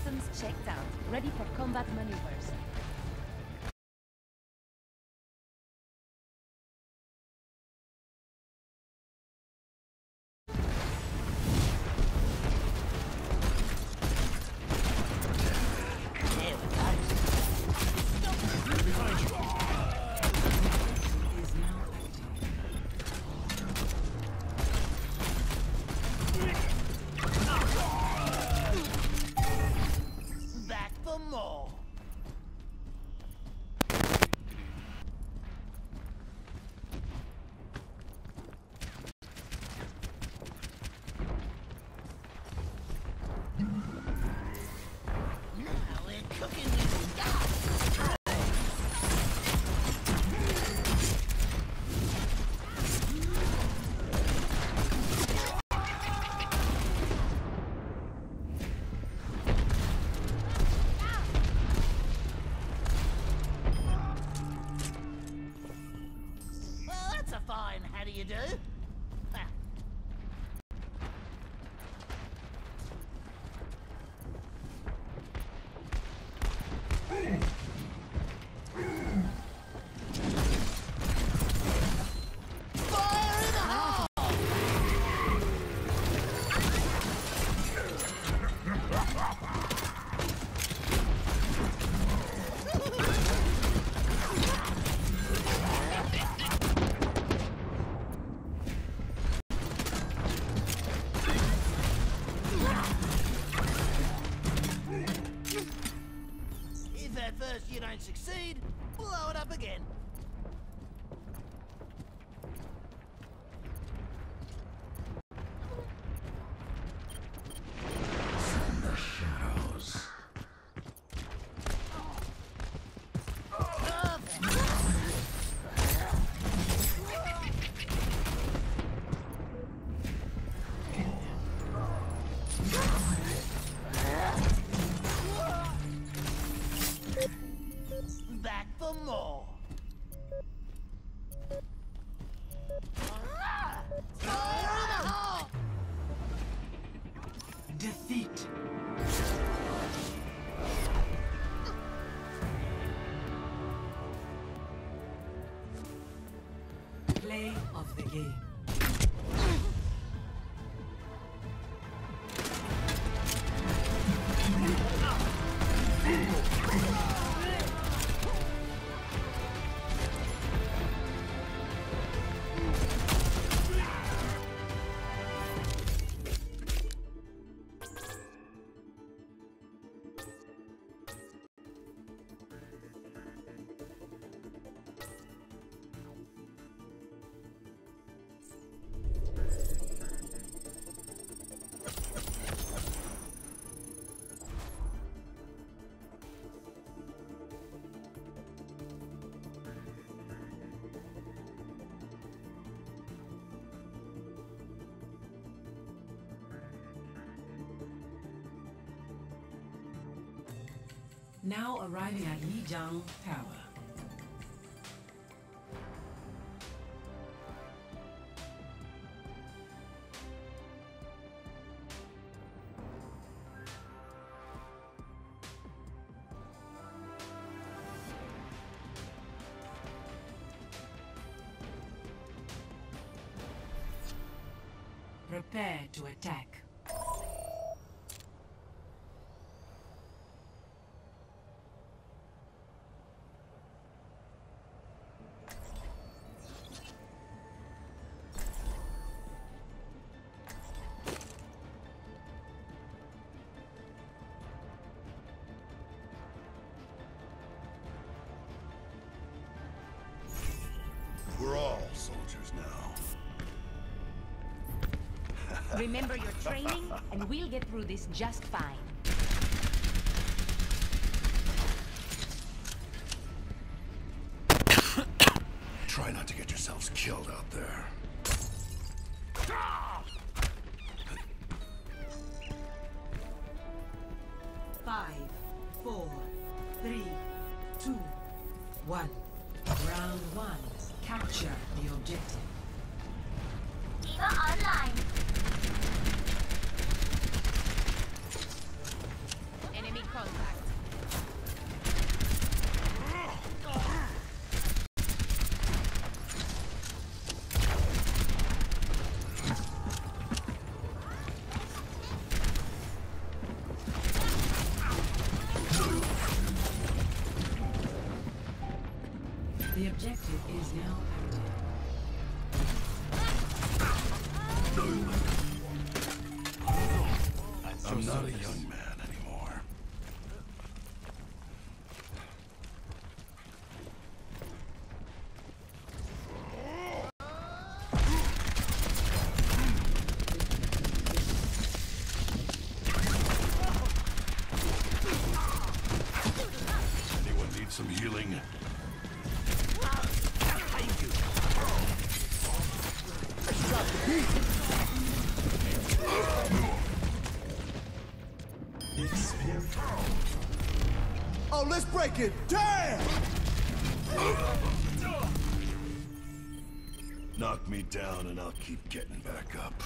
systems checked out. Ready for combat maneuvers. How do you do? If at first you don't succeed, blow it up again. From the shadows. Back for more. Fire in the hole! Defeat. Play of the game. Now arriving at Lijiang Tower. Prepare to attack. We're all soldiers now. Remember your training, and we'll get through this just fine. Try not to get yourselves killed out there. 5, 4, 3, 2, 1. Round 1. Capture the objective. D.Va online. Enemy contact. The objective is now active. I'm not a young man anymore. Anyone need some healing? Oh, let's break it! Damn! Knock me down and I'll keep getting back up.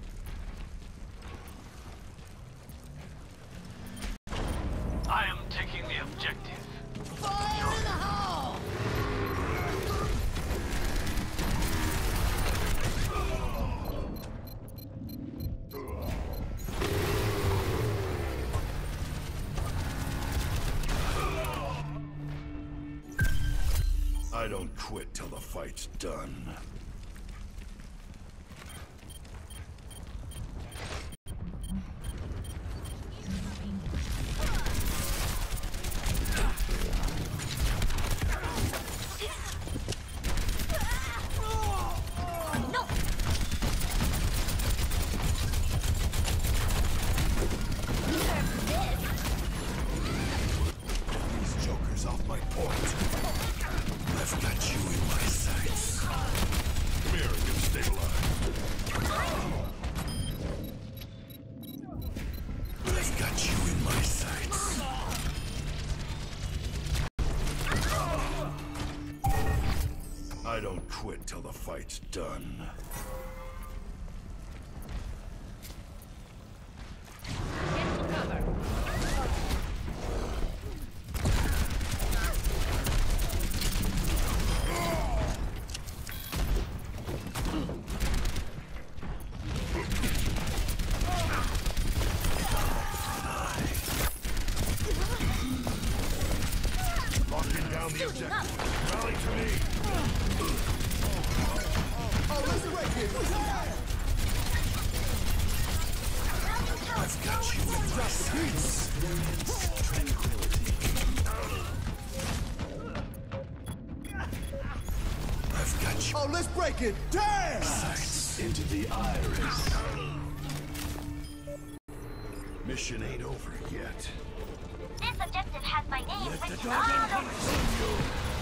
I am taking the objective. Fire in the hole! I don't quit till the fight's done. These jokers off my point. I've got you in my sights. Come here, you stay alive. I've got you in my sights. I don't quit till the fight's done. Get to cover. Locking down the objective. Rally to me. Oh, let's break it! I've got you in my sights. I've got you Oh, let's break it! Damn! sights into the iris. Mission ain't over yet. This objective has my name Let the written dog all come over it. consume you.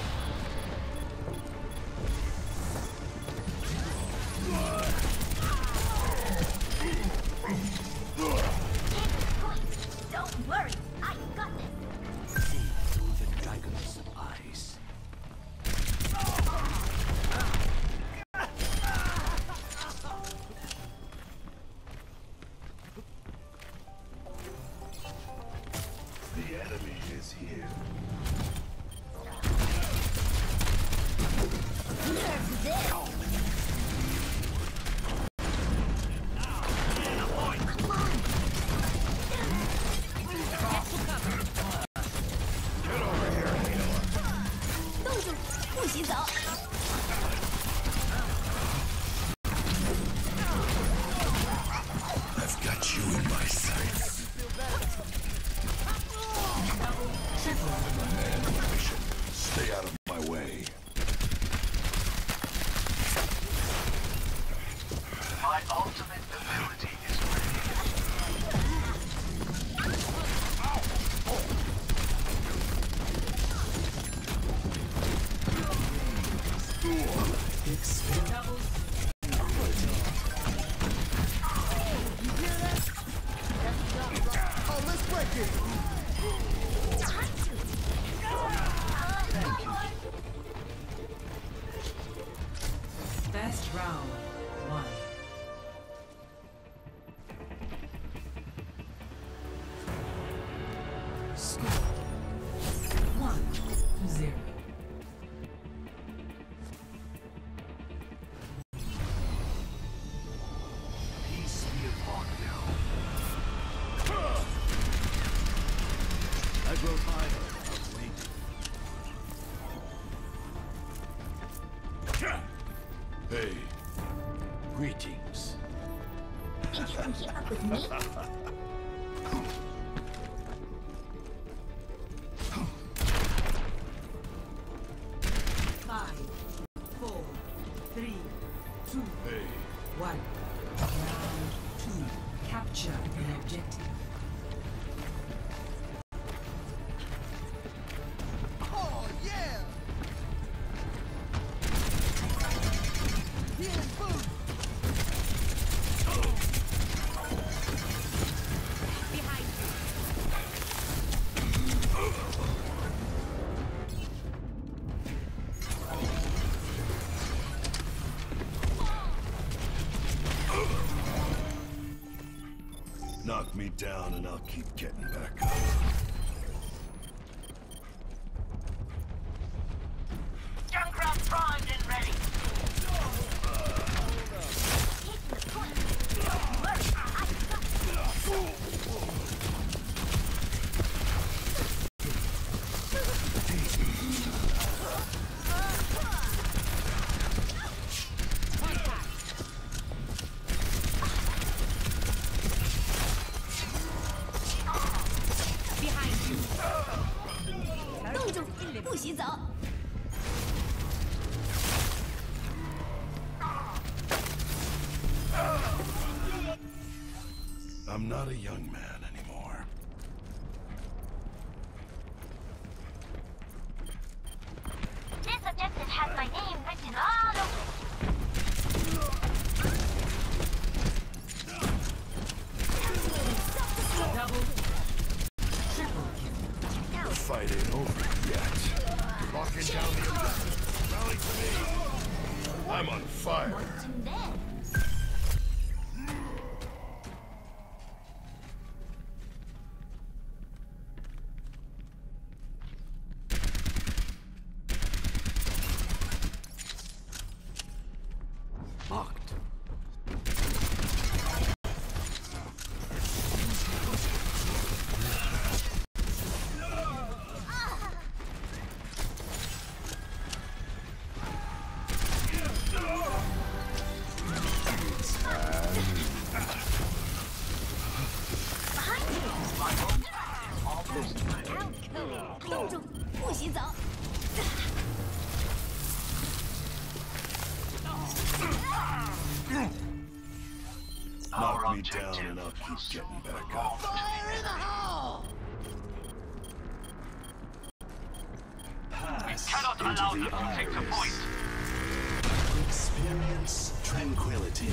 Don't worry, I got this. See through the dragon's eyes. The enemy is here. Nerf this! Come on! Get to cover. Get over here, Halo. 动住，不许走！ I've got you in my sights. Man on a mission. Stay out of my way. My ultimate ability is ready. Oh, let's break it! Best round one. grow tired of waiting. Hey. Greetings. Think you can keep up with me? 5, 4, 3, 2, Hey. 1. Round 2. Capture the objective. Oh, yeah! Healing food! Behind you. Knock me down and I'll keep getting back up. Junkrat primed and ready. Take the point. Don't worry, I got Behind you. 冻住，不许走。 I'm not a young man anymore. This objective has my name written all over it. Double. Triple kill. The fight ain't over yet. Locking down the objective. Rally to me. I'm on fire. And then, Locked. behind you. 冻住，不许走。 Knock me down and I'll keep getting back up. Fire in the hole! We cannot allow them to take the point. Experience tranquility.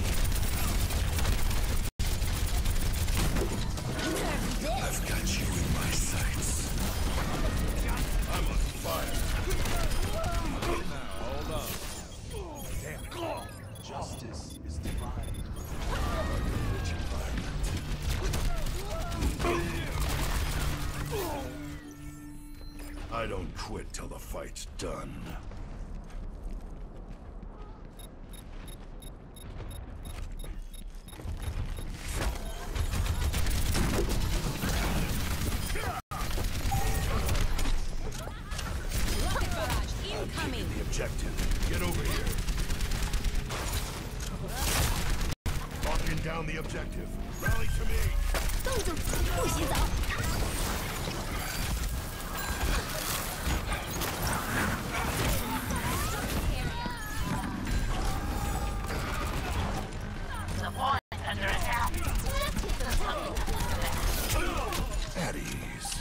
I've got you in my sights. I'm on fire. Hold on. Damn it. Justice is divine. Rich environment. I don't quit till the fight's done. Rocket barrage incoming. The objective. Get over here. Locking down the objective. Rally to me. 冻住，不许走。 The point under attack. At ease.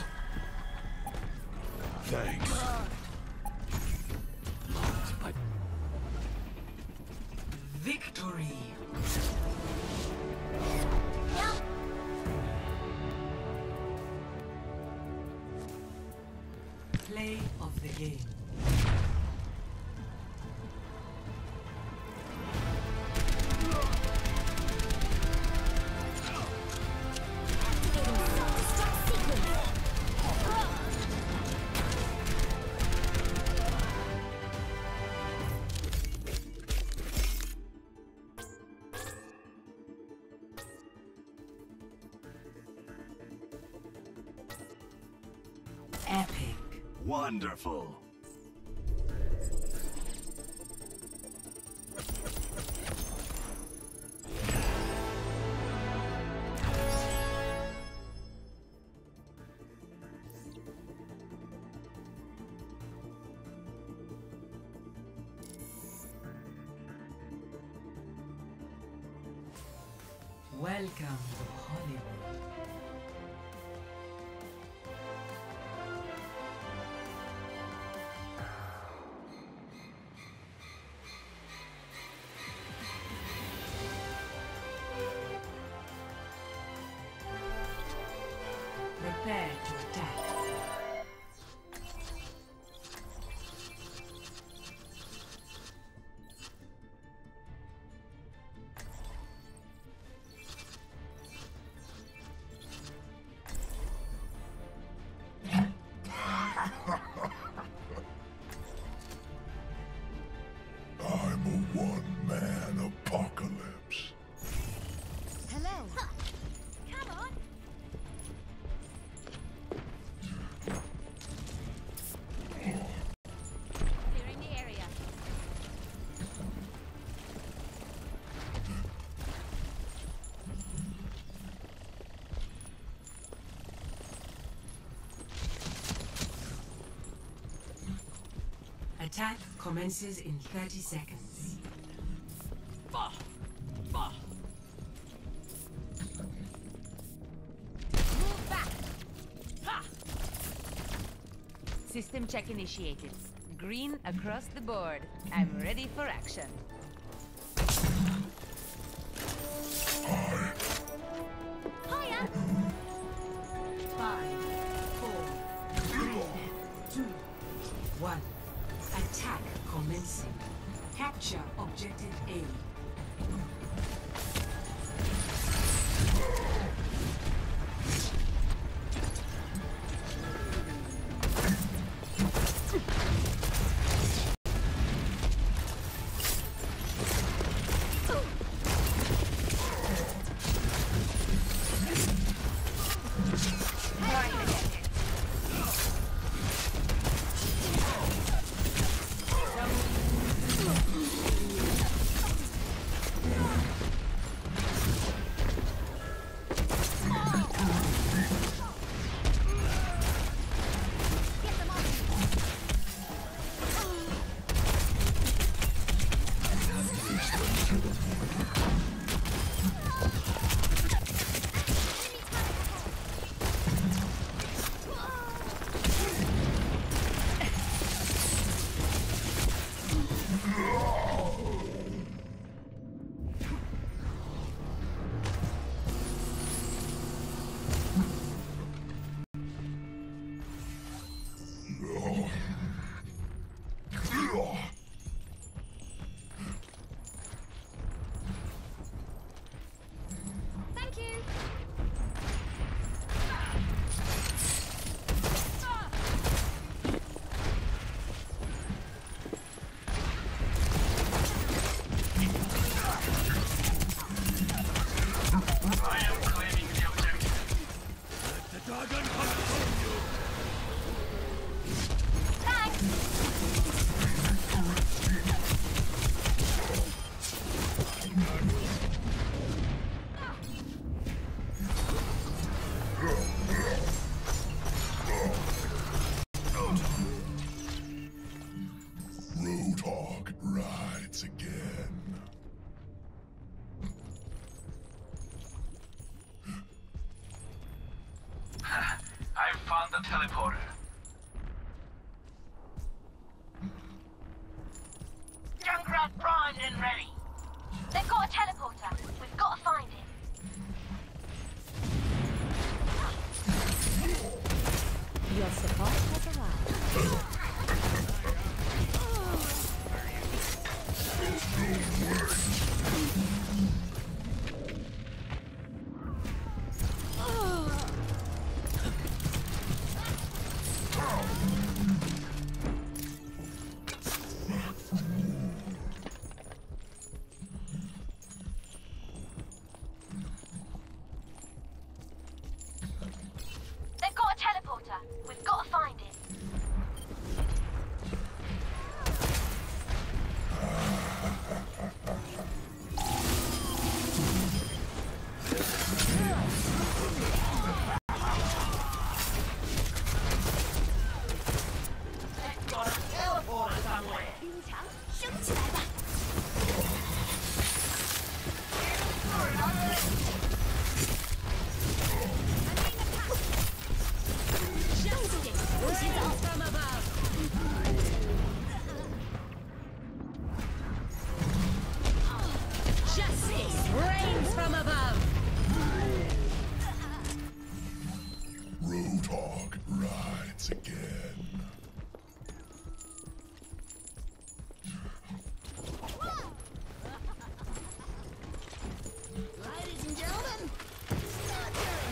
Thanks. Victory. Play of the game. Activating self-destruct sequence. Wonderful. Welcome to Hollywood. Prepare to attack. I'm a one-man apocalypse. Hello. Come on. Clearing the area. Attack commences in 30 seconds. Move back. Ha! System check initiated. Green across the board. I'm ready for action. Hiya! 5, 4, 3, 2, 1. Attack commencing. Capture objective A. Thank you. I am claiming the objective. The dragon has shown you. Roadhog rides again. I found the teleporter. Junkrat primed and ready. They've got a teleporter. We've got to find it. Your support has arrived. They've got a teleporter. We've got to find it. Once again. Ladies and gentlemen, start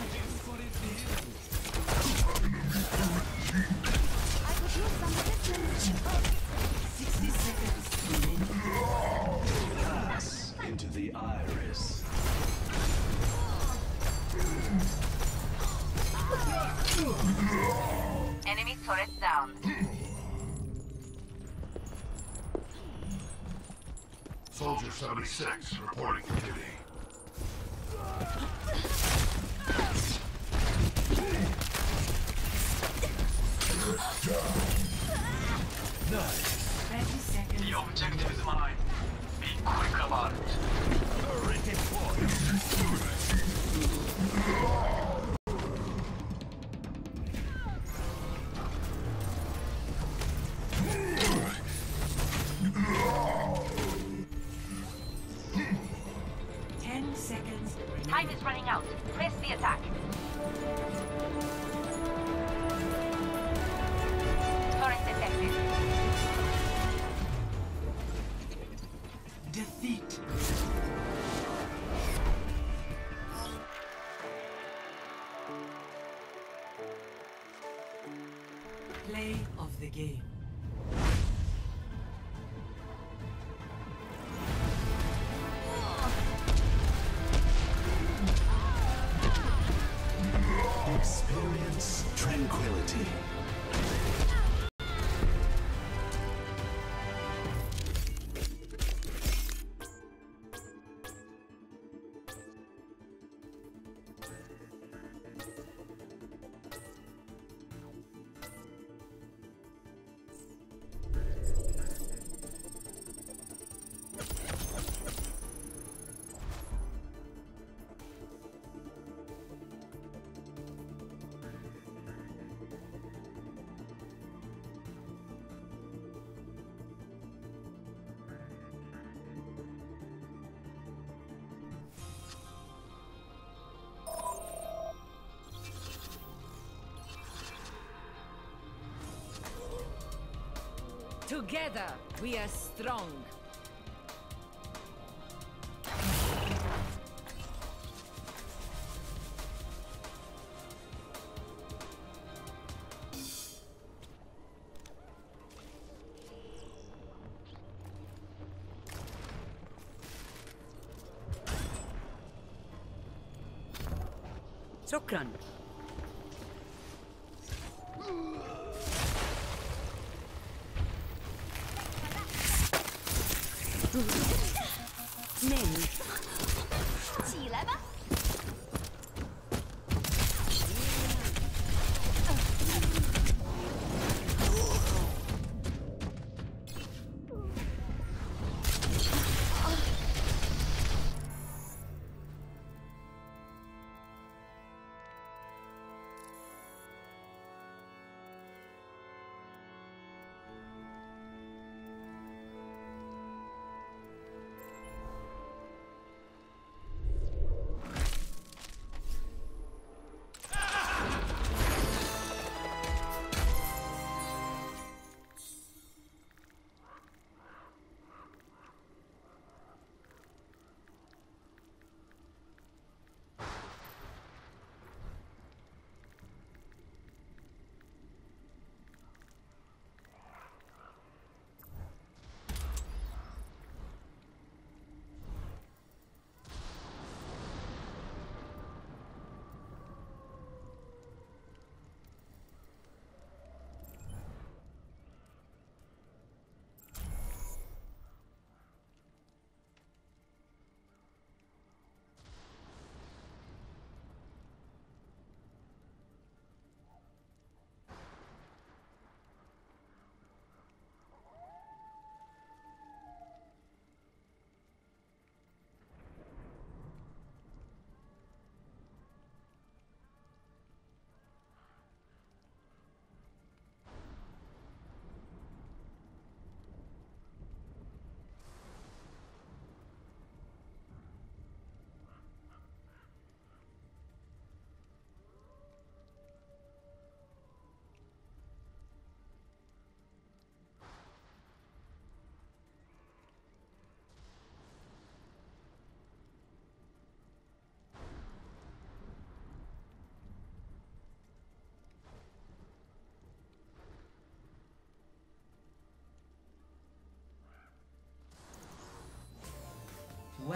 I could use some assistance. 60 seconds remaining. Pass into the iris. Enemy turret down. Soldier 76 reporting for duty. Nice. 30 seconds. The objective is mine. Be quick about it. Turret deployed. Time is running out. Press the attack. Turret detected. Defeat. Play of the game. Experience tranquility. Together, we are strong. شكرا. ماني 起来吧。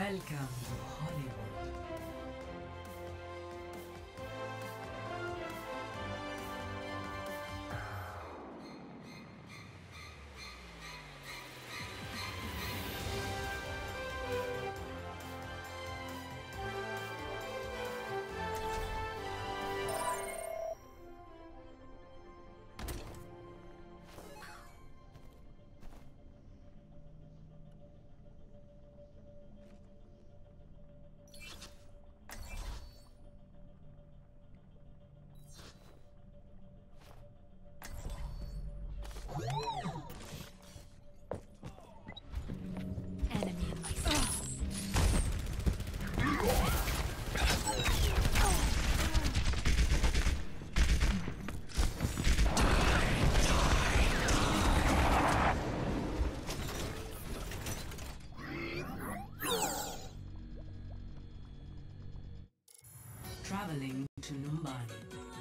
Welcome to Hollywood. Traveling to Numbani.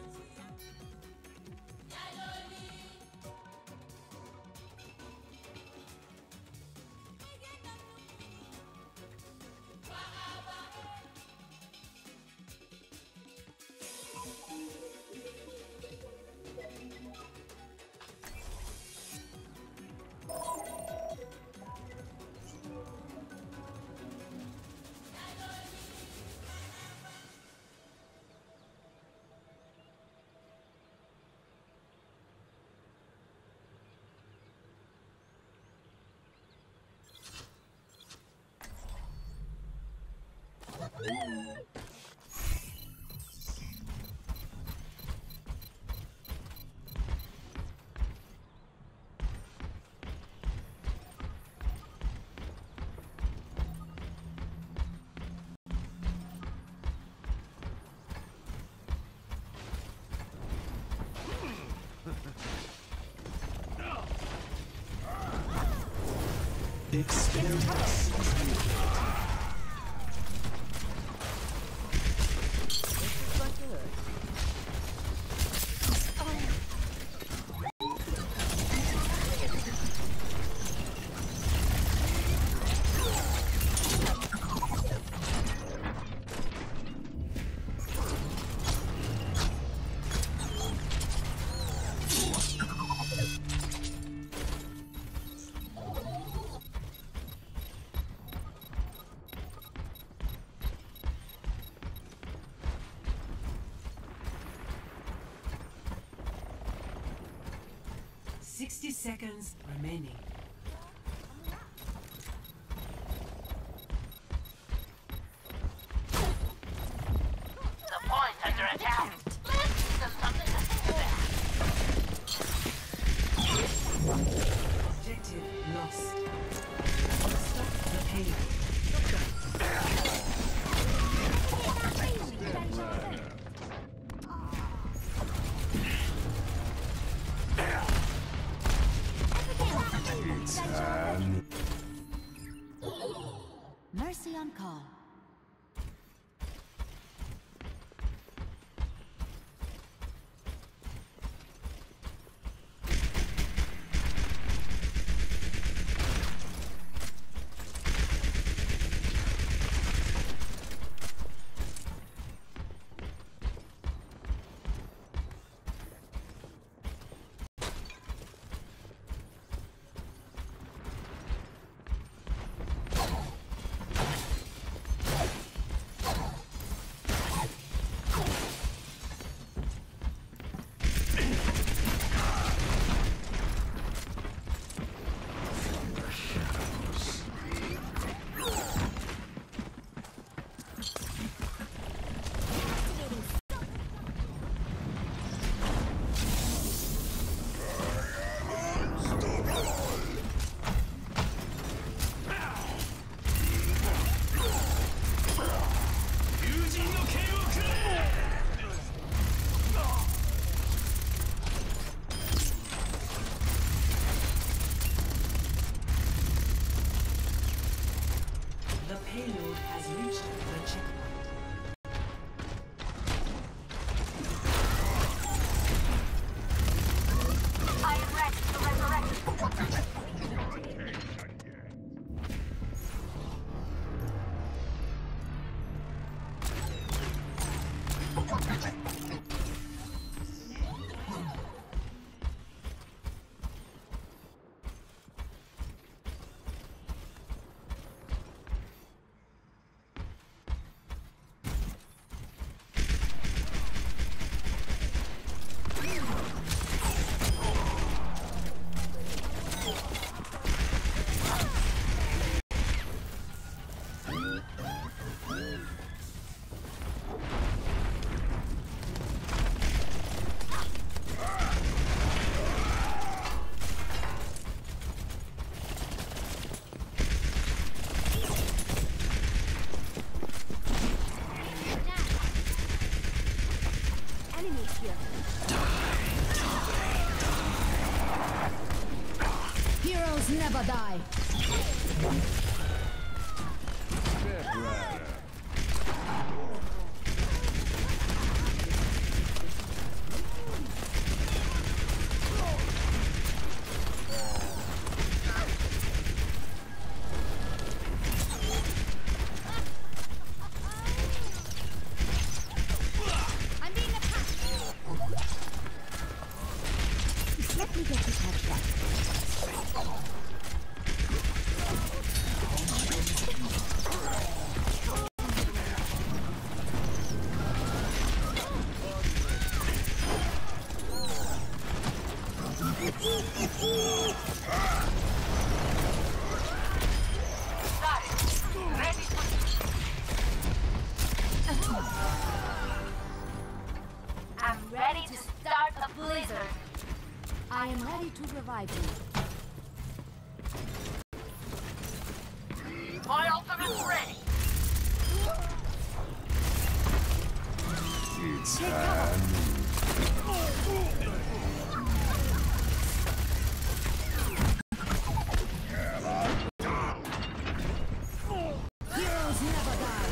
Experience. Seconds remaining. The point under attack. There's something to think about. Objective lost. Stop the pain. Mercy on call. never die. I'm being attacked. Let me get this headshot. I'm ready to start a blizzard. I am ready to revive you. My ultimate's ready. It's time. Heroes never die.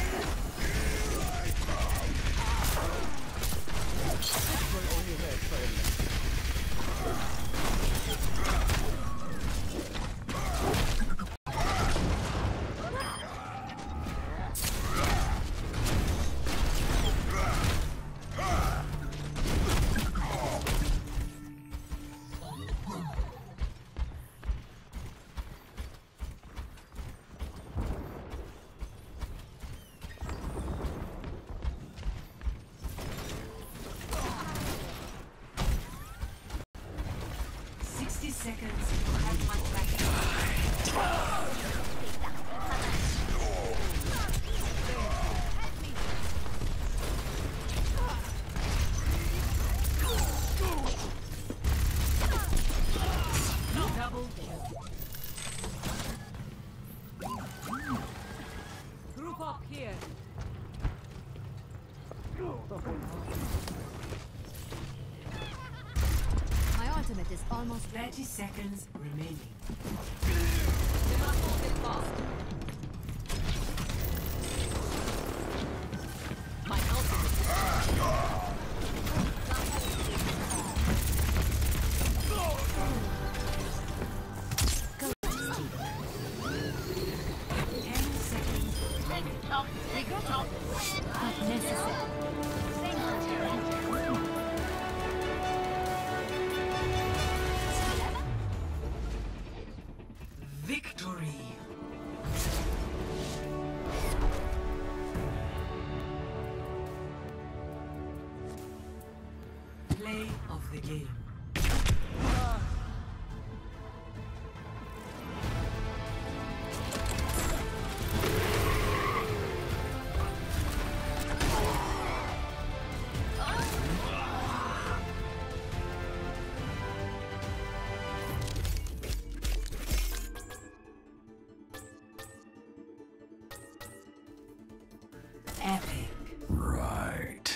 Seconds. Double kill. Group up here. My ultimate is almost 30 seconds remaining. My ultimate is 10 seconds remaining. not necessary. Victory. Play of the game. Epic. Right.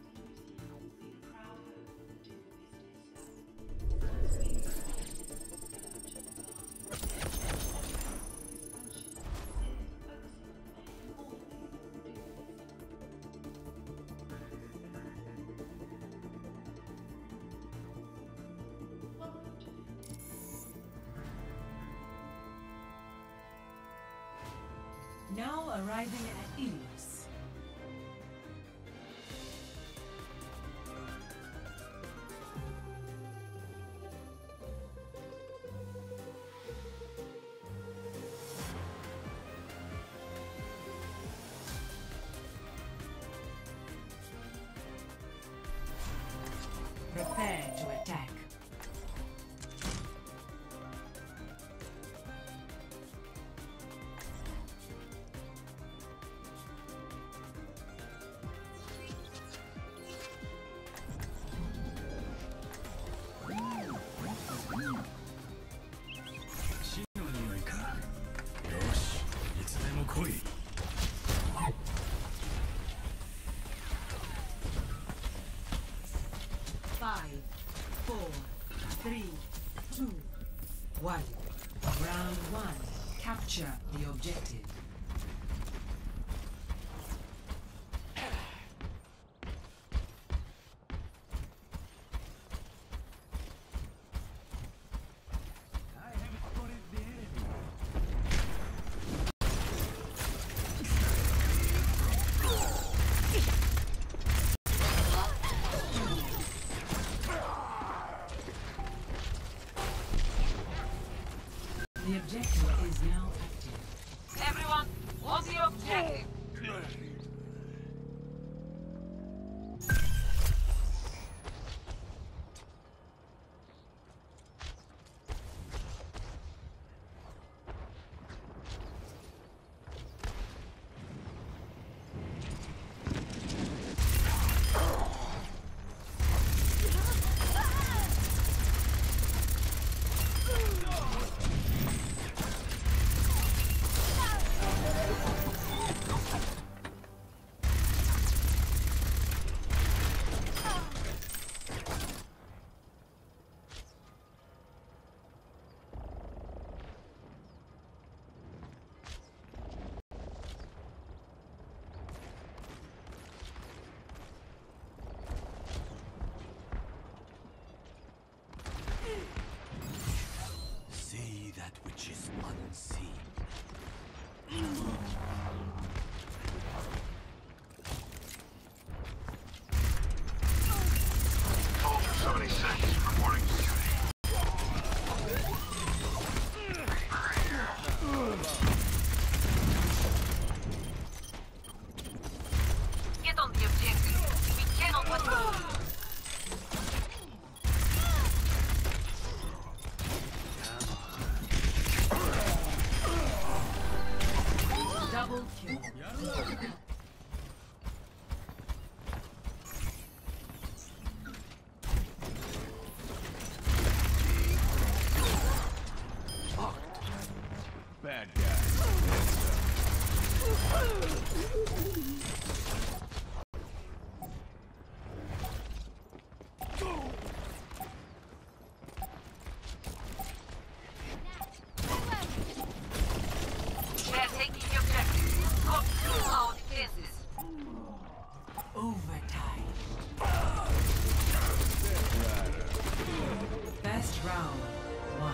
Now arriving at Ilios. Prepare to attack. Five, four, three, two, one. Round 1. Capture the objective. The objective is now active. Everyone, what's the objective? See that which is unseen. Soldier 76 reporting to duty. Get on the objective. We cannot let go. Double kill. Bad guy. They're taking the objective. Got through our defenses. Overtime. Best round 1.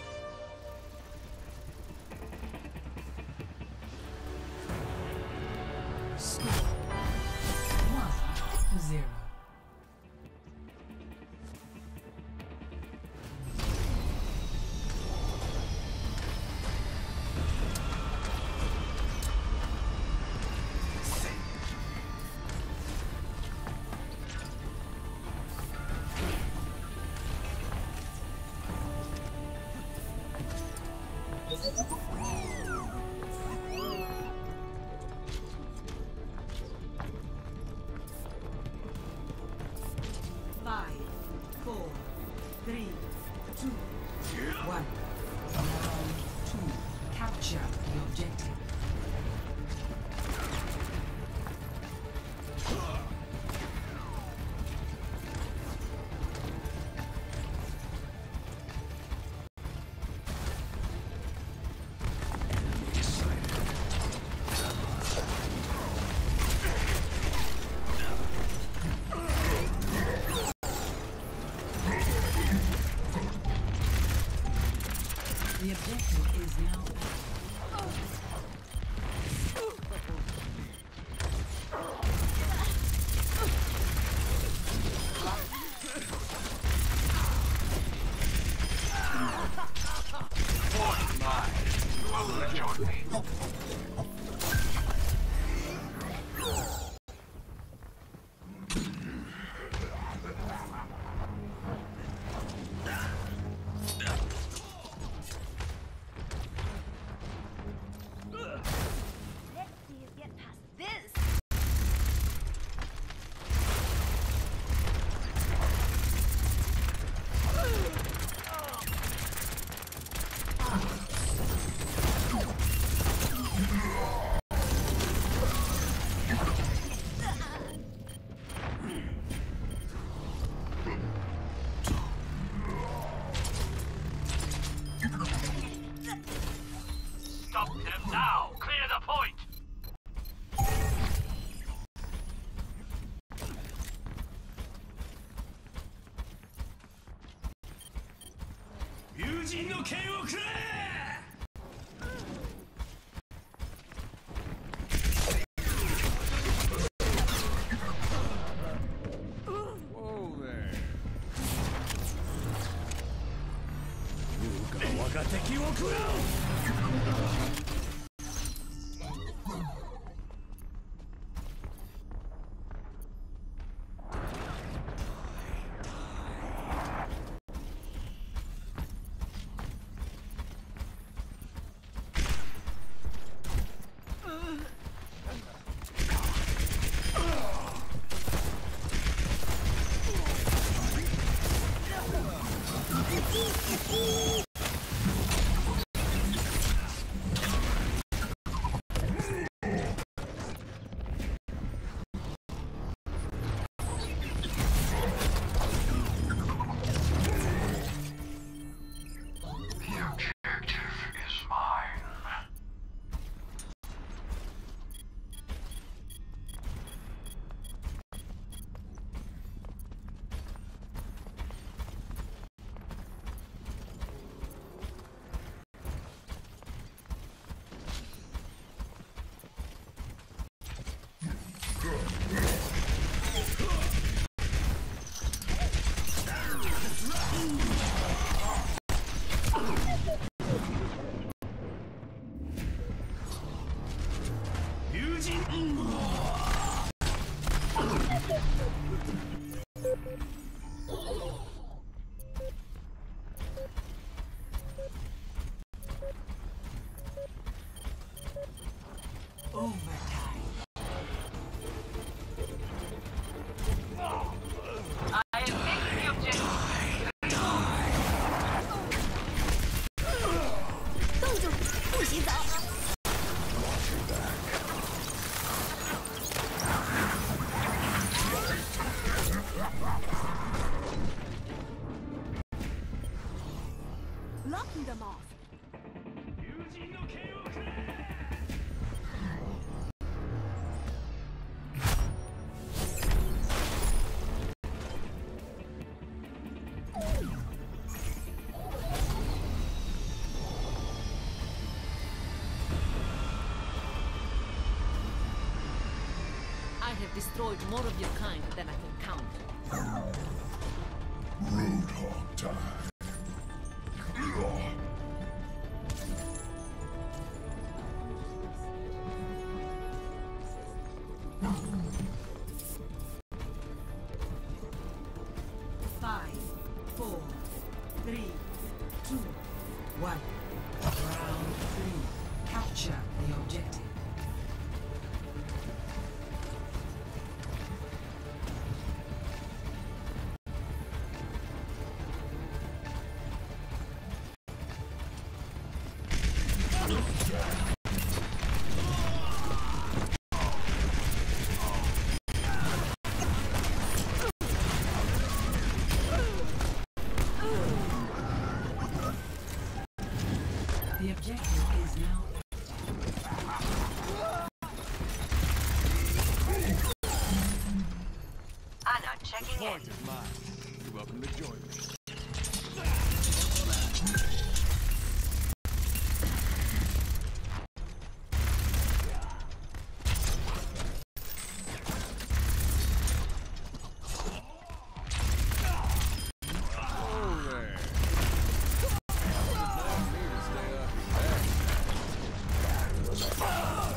Score 1-0. Five, 4, 3, 2, 1. Round 2. Capture the objective. The objective is now 人の剣をくれ Whoa there. 優雅我が敵を食らう Locking them off. I have destroyed more of your kind than I can count. Roadhog time. Five, four, three, two, one. Round three. Capture the objective. The objective is now. Anna checking in. Point is mine. You're welcome to join me. Whoa there. Not me to stay up your back.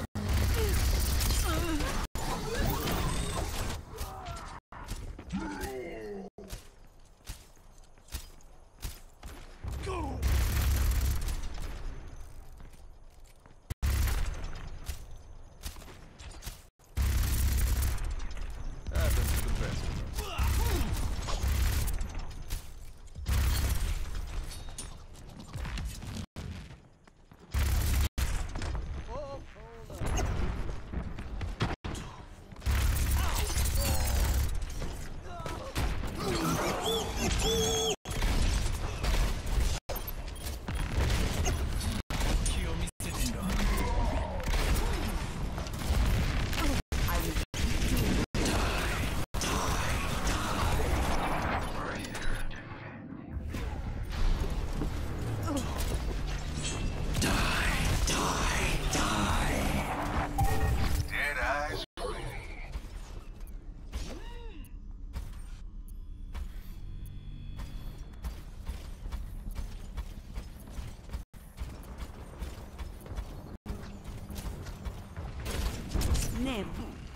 name.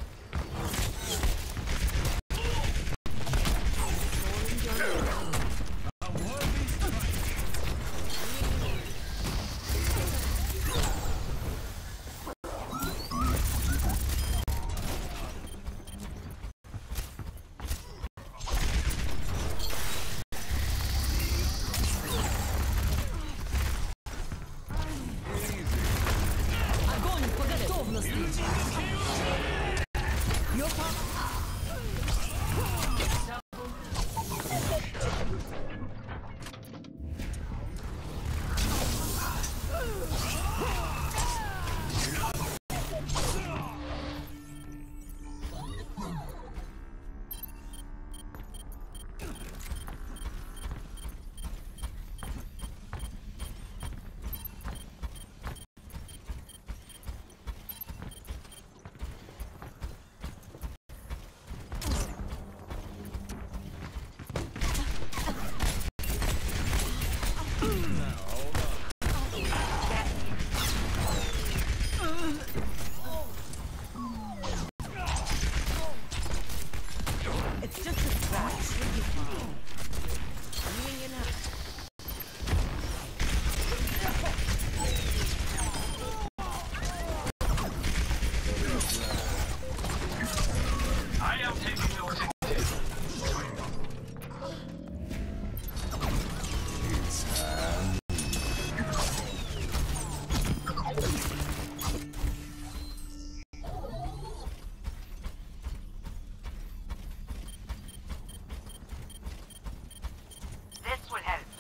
This would help.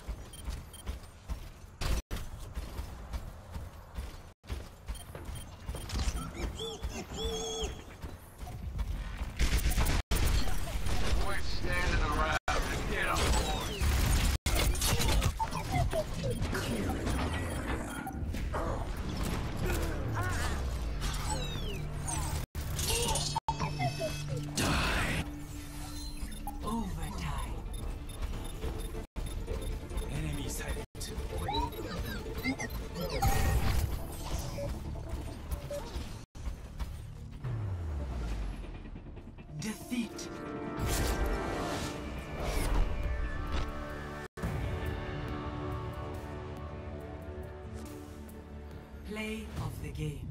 Quit standing around and get on board. Overtime. Enemy sighted. Defeat. Play of the game.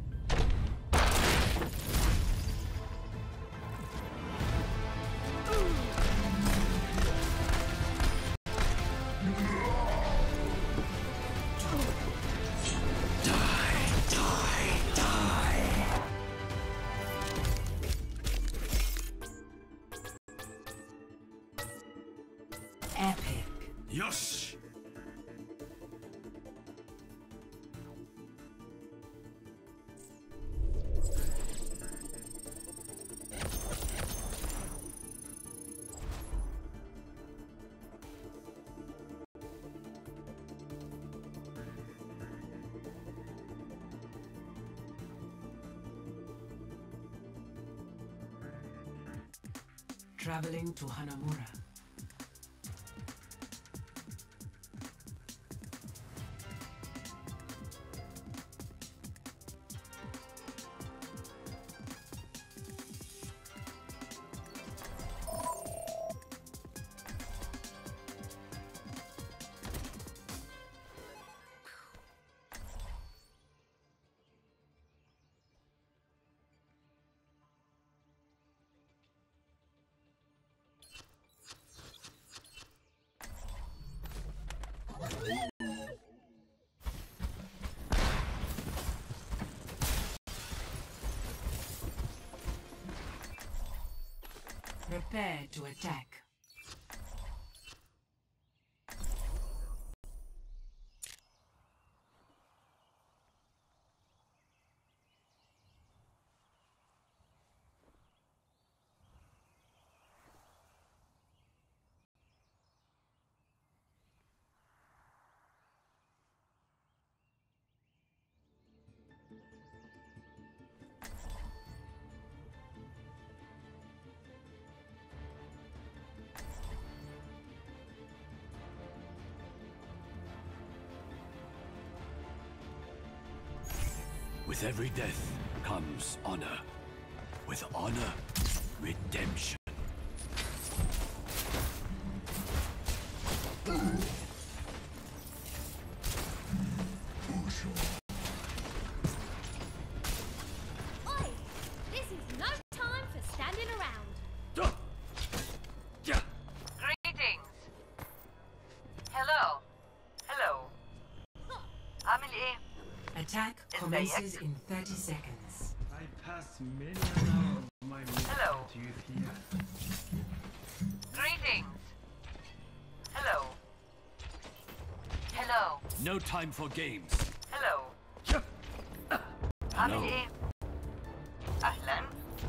Epic. Yosh! Traveling to Hanamura. Prepare to attack. With every death comes honor. With honor, redemption. Oi! This is no time for standing around. Greetings. Hello. Hello. Amelie. Attack commences in 30 seconds. I pass many an hour of my Hello. to you here. Greetings. Hello. Hello. No time for games. Hello. Amelie. Ahlan.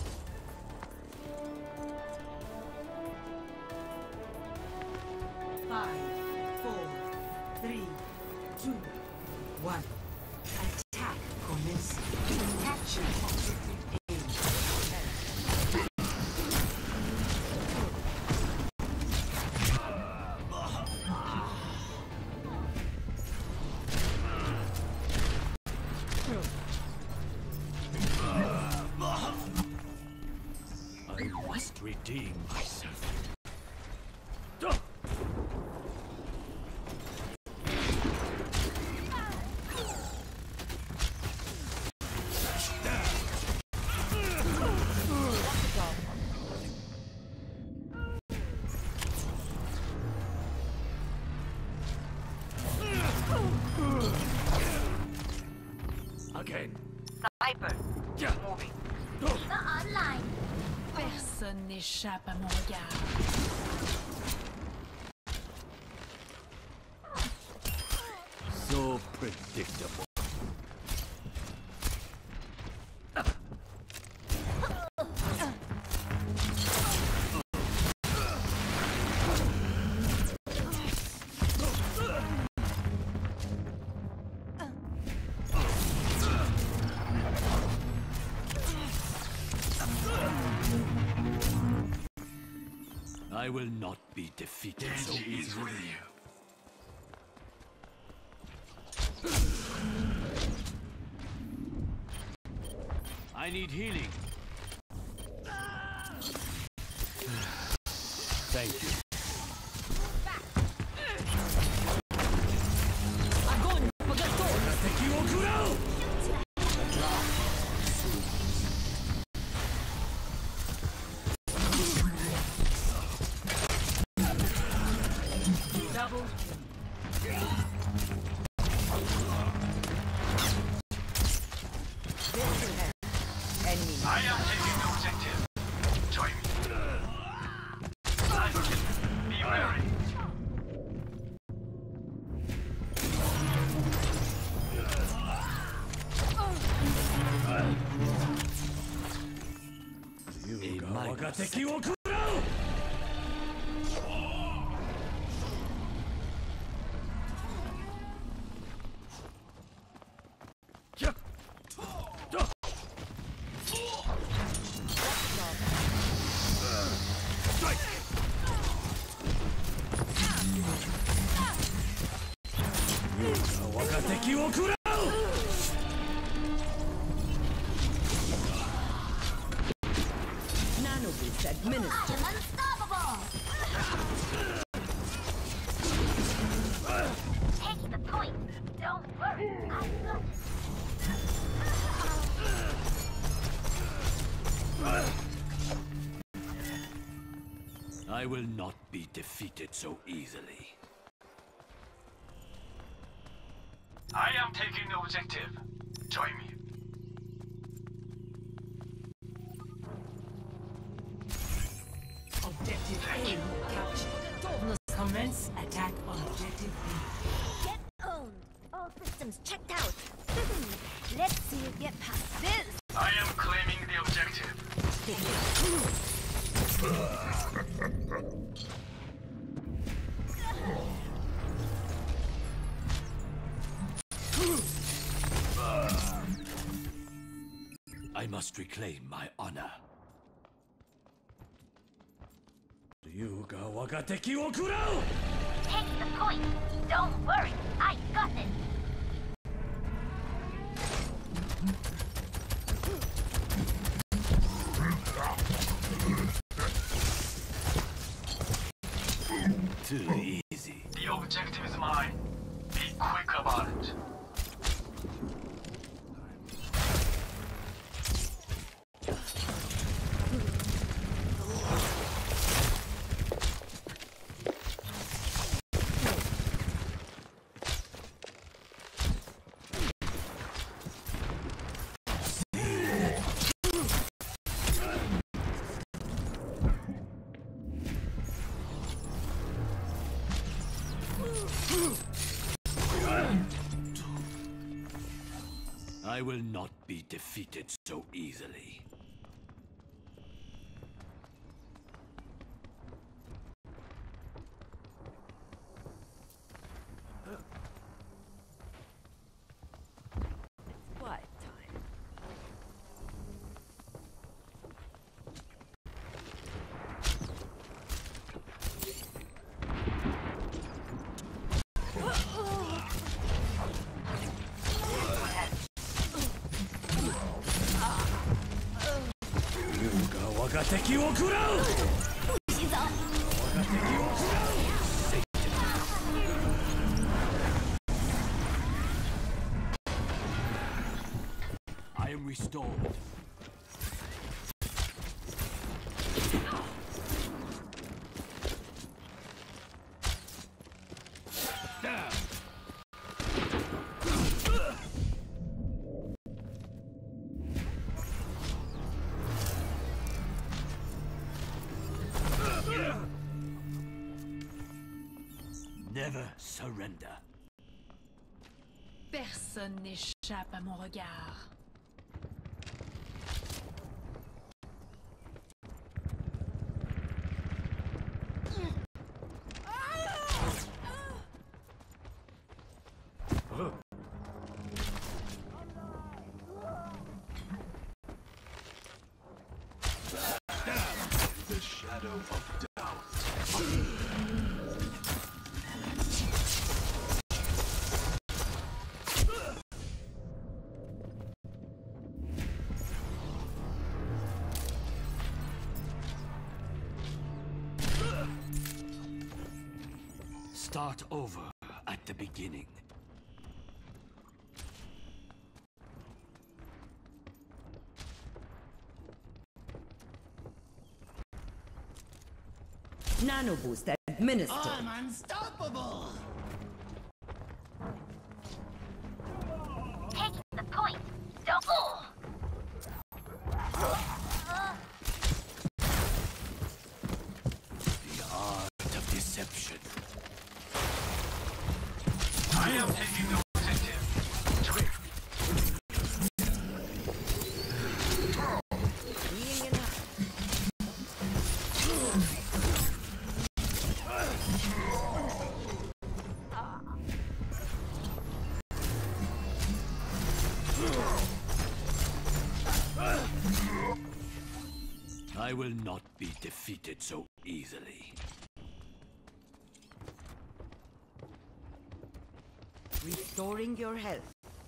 Five, 4, 3, 2, 1. Attack commencing. Capture objective A. I must redeem myself. Again. Sniper. Moving. Online. Personne n'échappe à mon regard. So predictable. I will not be defeated so easily. I need healing. Thank you. Double Enemy. I am taking the objective. Join me. Be wary. Nanoboost administered. I'm unstoppable. Taking the point. Don't worry. I got it. I will not be defeated so easily. I am taking the objective. Join me. objective A captured. Commence attack on objective B. Get owned. All systems checked out. Let's see you get past this. I am claiming the objective. I must reclaim my honor. Ryuga waga teki wo kurau! Take the point. Don't worry. I got it. mine. Be quick about it. I will not be defeated so easily. It's quiet time. I am restored. Never surrender. Personne n'échappe à mon regard. The shadow of doubt. Start over at the beginning. Nano boost administered. I'm unstoppable! Taking the point. Double! The art of deception. I am taking the objective. Trick. Healing it up. I will not be defeated so easily. Restoring your health.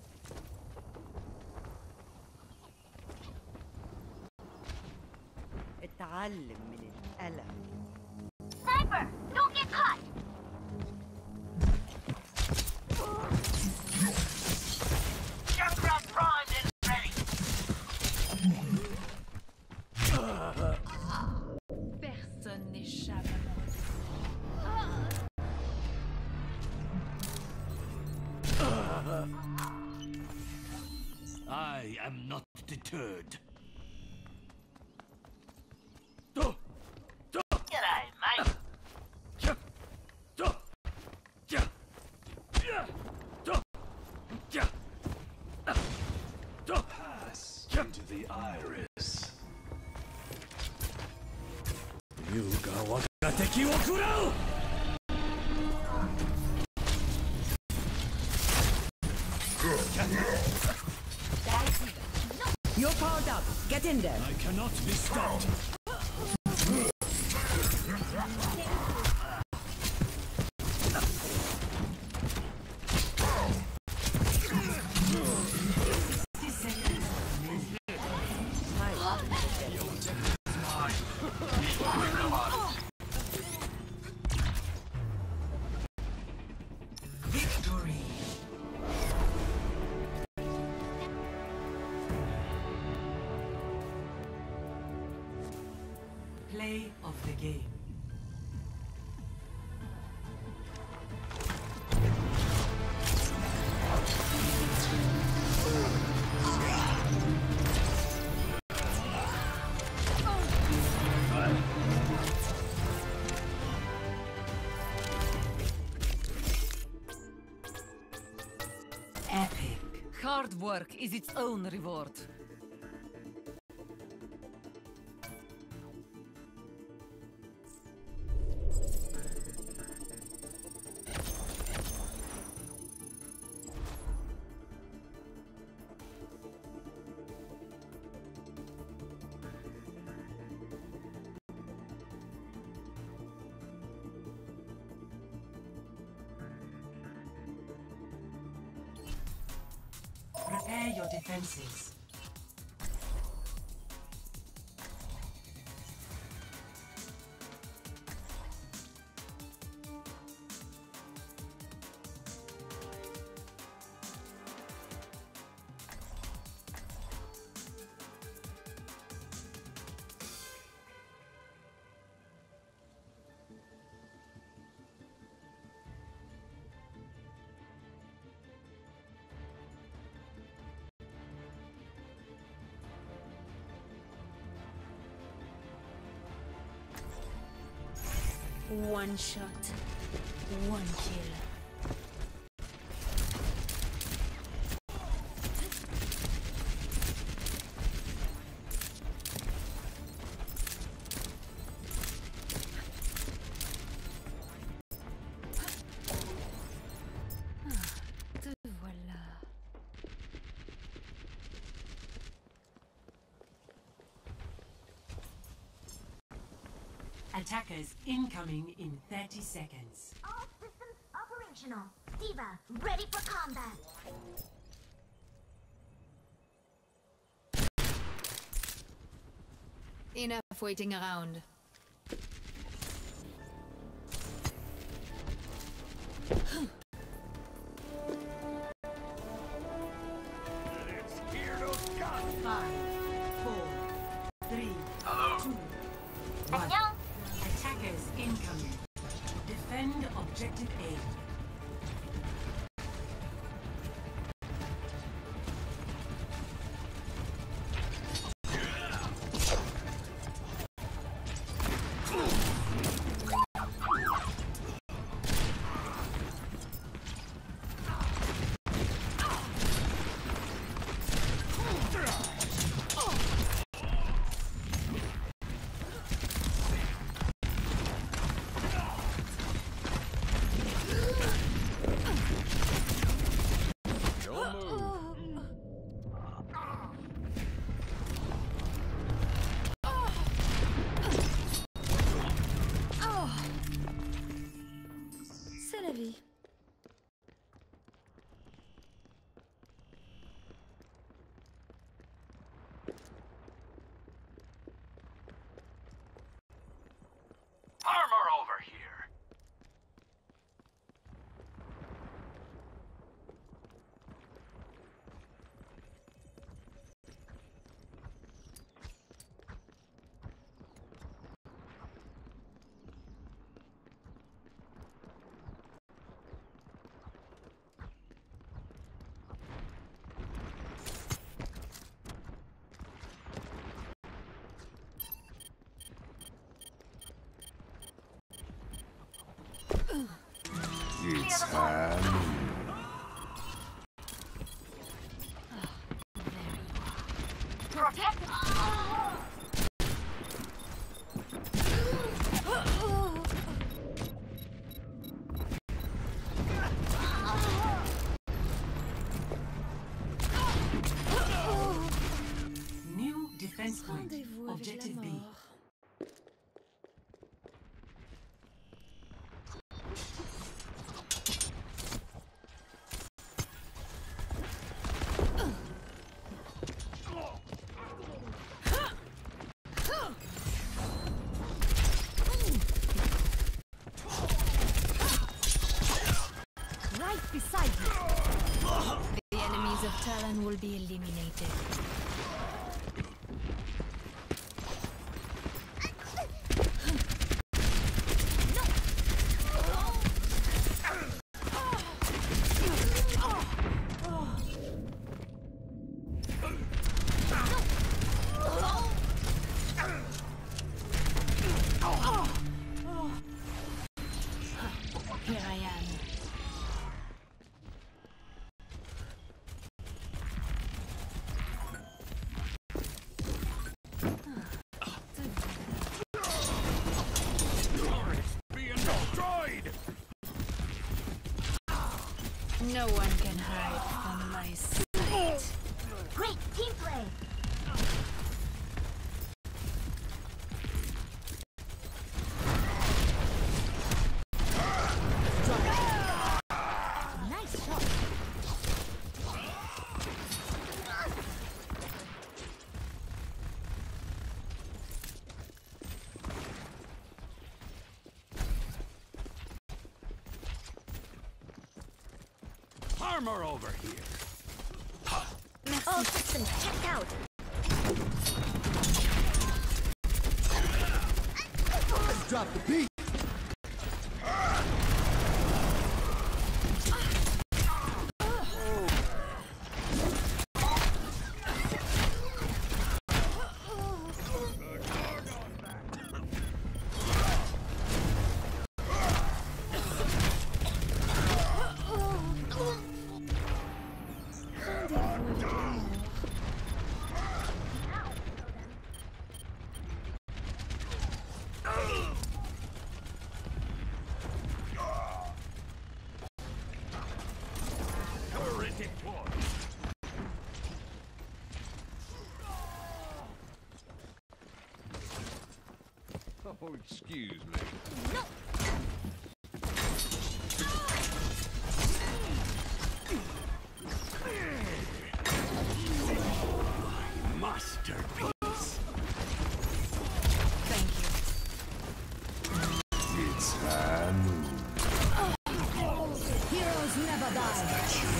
اتعلم من الألم. Sniper! Don't get caught! Junkrat primed and ready. Personne n'échappe à mon regard. I am not deterred. G'day, mate. Pass into the iris. Yuga waga teki wo kurau! You're powered up. Get in there. I cannot be stopped. game. Epic. Hard work is its own reward. Prepare your defenses. One shot, one kill. Te voilà. Attackers incoming in 30 seconds. All systems operational. Diva, ready for combat. Enough waiting around. Let's hear those guns. 5, 4, 3, 2, 1. 안녕. Attackers incoming. Defend objective A. C'est la vie. Armor over here. It's time. Protect. New defense point. Rendez-vous avec la Objective B. mort. Right beside you. The enemies of Talon will be eliminated. No one can hide from my sight. Great team play. Nice shot. Armor over here. All systems checked out. Let's drop the beat. Oh, excuse me. Masterpiece. Thank you. It's Hanu. Heroes never die.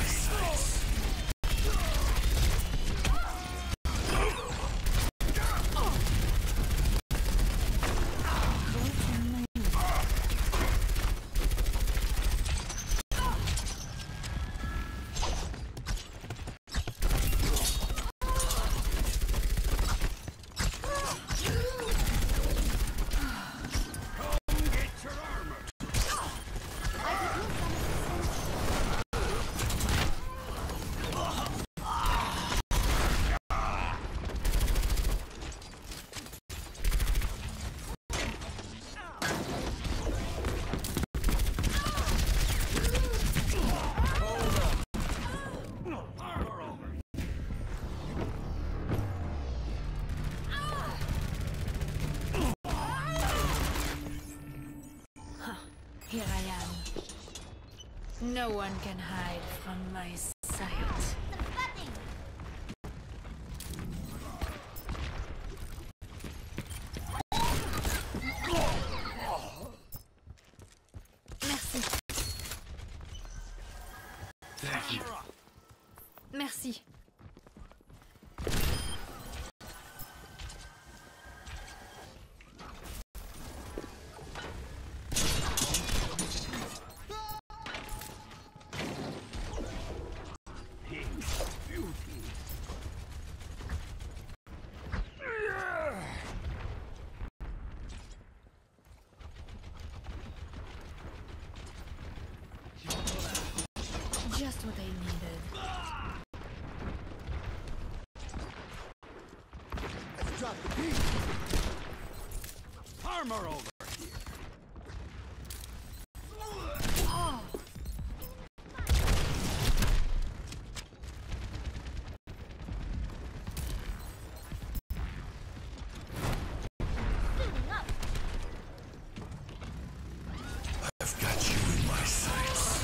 Here I am. No one can hide from my sight. Merci. Thank you. Merci. Just what I needed. Let's drop the beat. Armor over here. I've got you in my sights.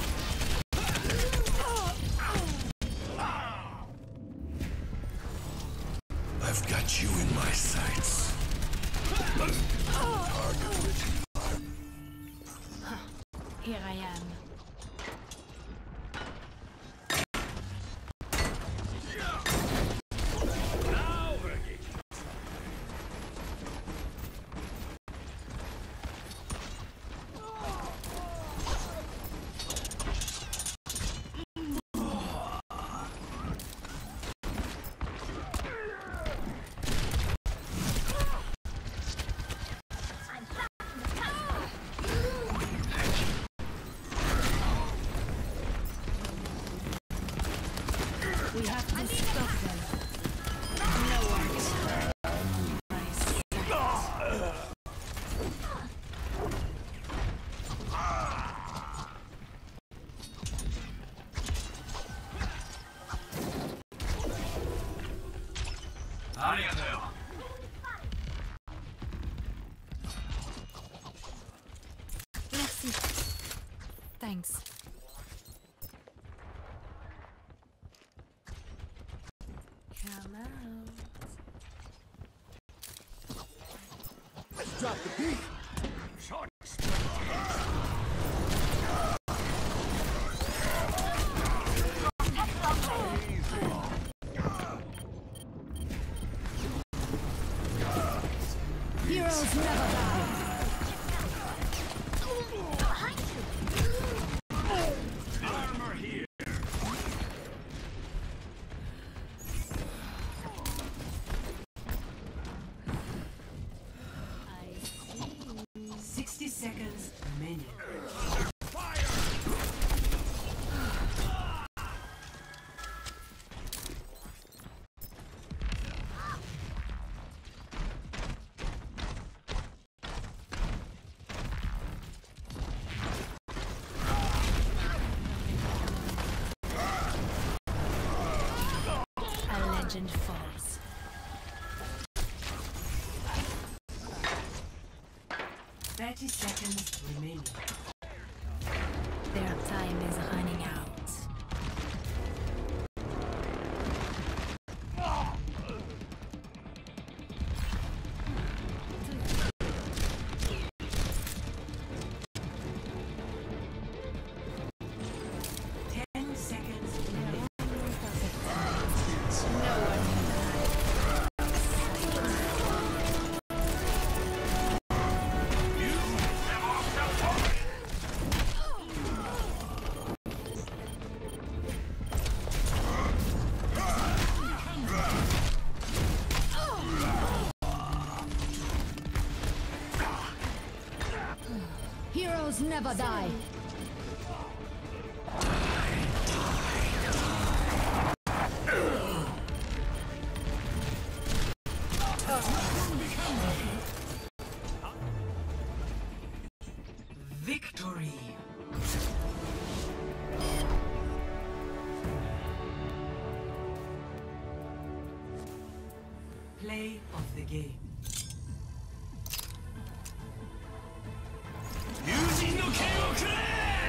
I've got you in my sights. Target ready. Here I am. Now ready. We have to stop them. No one can hide my sight. Merci. Thanks. Come out. Let's drop the beat. Heroes never die. Armor here. 60 seconds remaining. A legend falls. Thirty seconds remaining. Their time is running out. Heroes never die. Victory. Play of the game. 友人の剣をくれ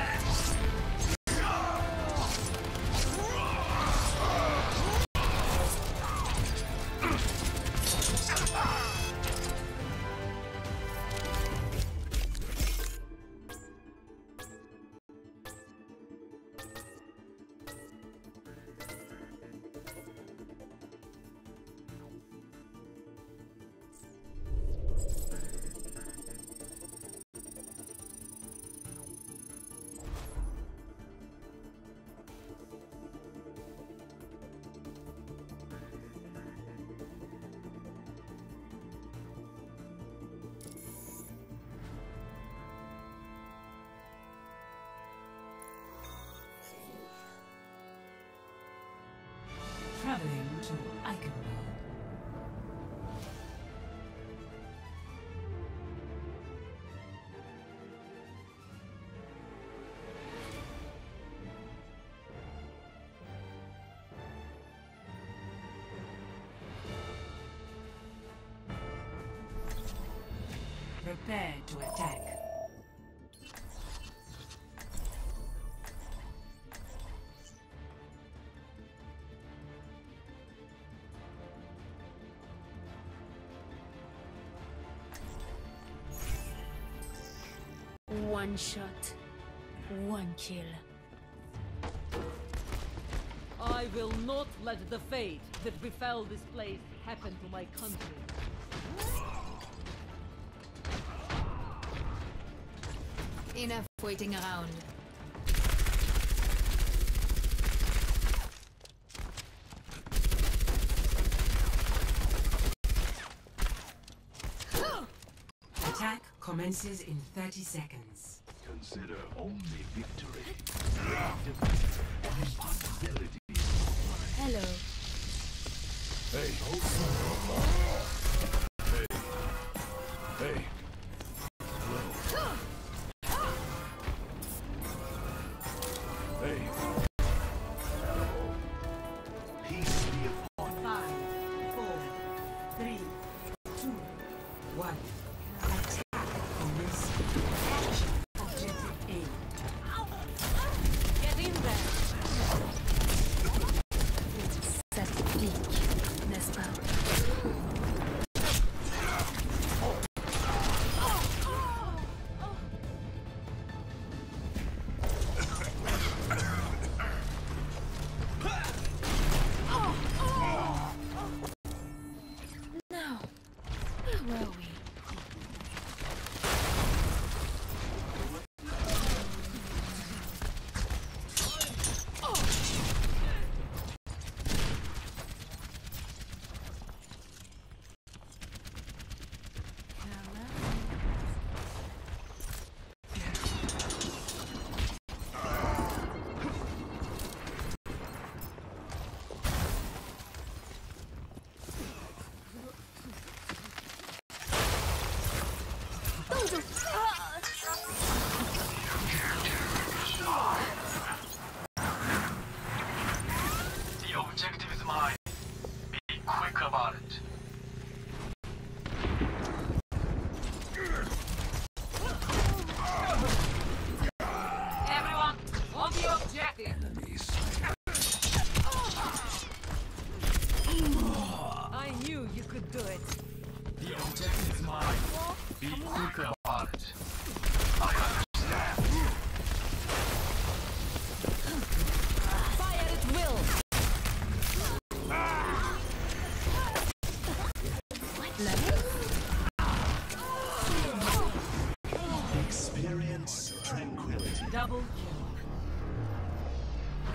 Traveling to Eichenberg. Prepare to attack. One shot, one kill. I will not let the fate that befell this place happen to my country. Enough waiting around. Attack commences in 30 seconds. Consider only victory. Impossibility. Hello. Hey. Hey. Hey. Hello. Hey. Peace be upon 5, 4,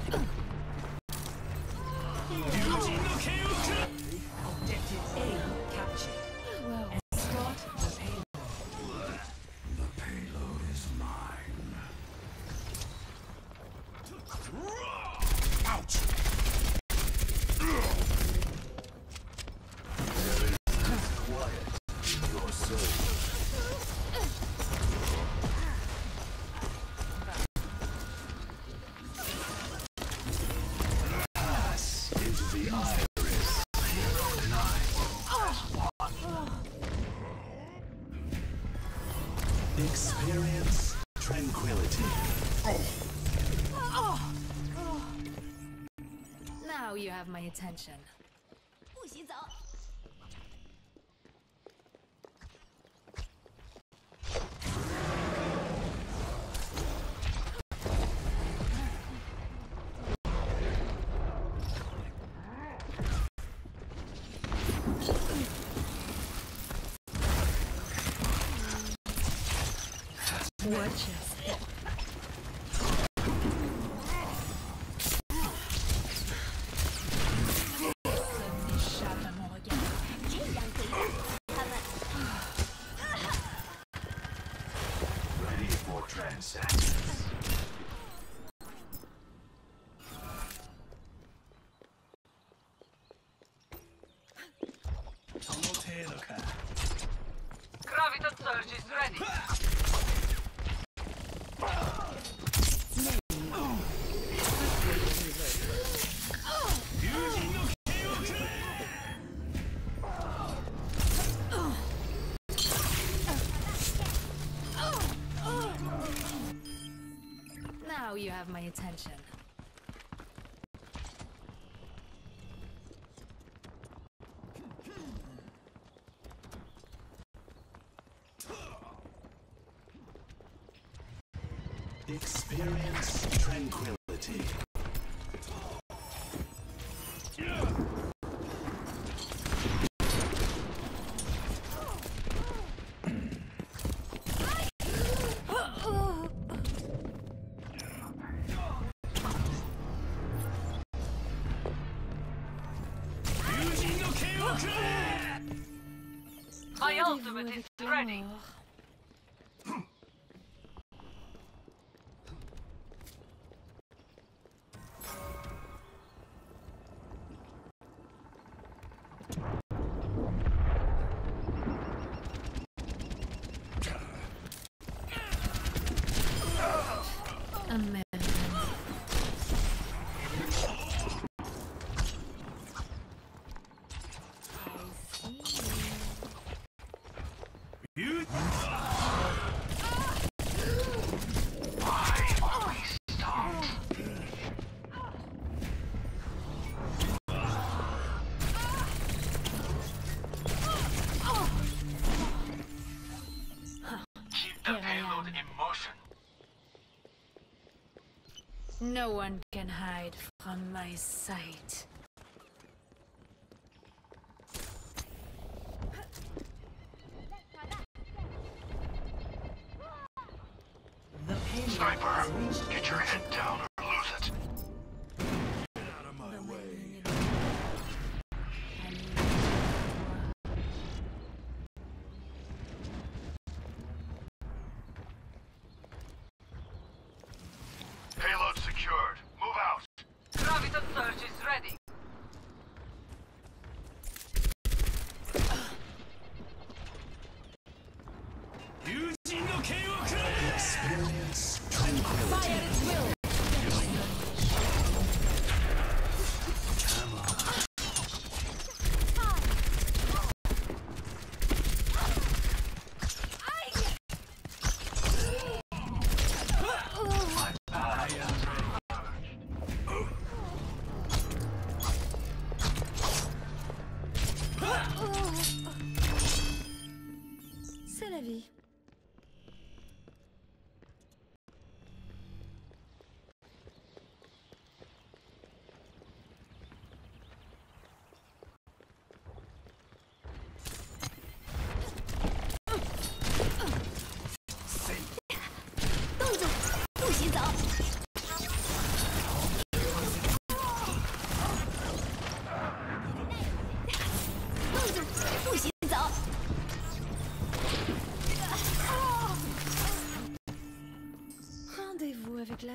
Objective A captured. Escort the payload. The payload is mine. Ouch! Quiet in your soul. Pass into the iris. Hero 9 +1. Experience tranquility. Now you have my attention. 不许走。 Watch us. Ready for transactions. Graviton surge is ready. Now you have my attention. Experience tranquility. My ultimate is ready. American. Keep the payload in motion. No one can hide from my sight. The payload Sniper, has reached get your head down or lose it. Out of my way. Payload secured. Move out. Graviton surge is ready. Experience tranquility.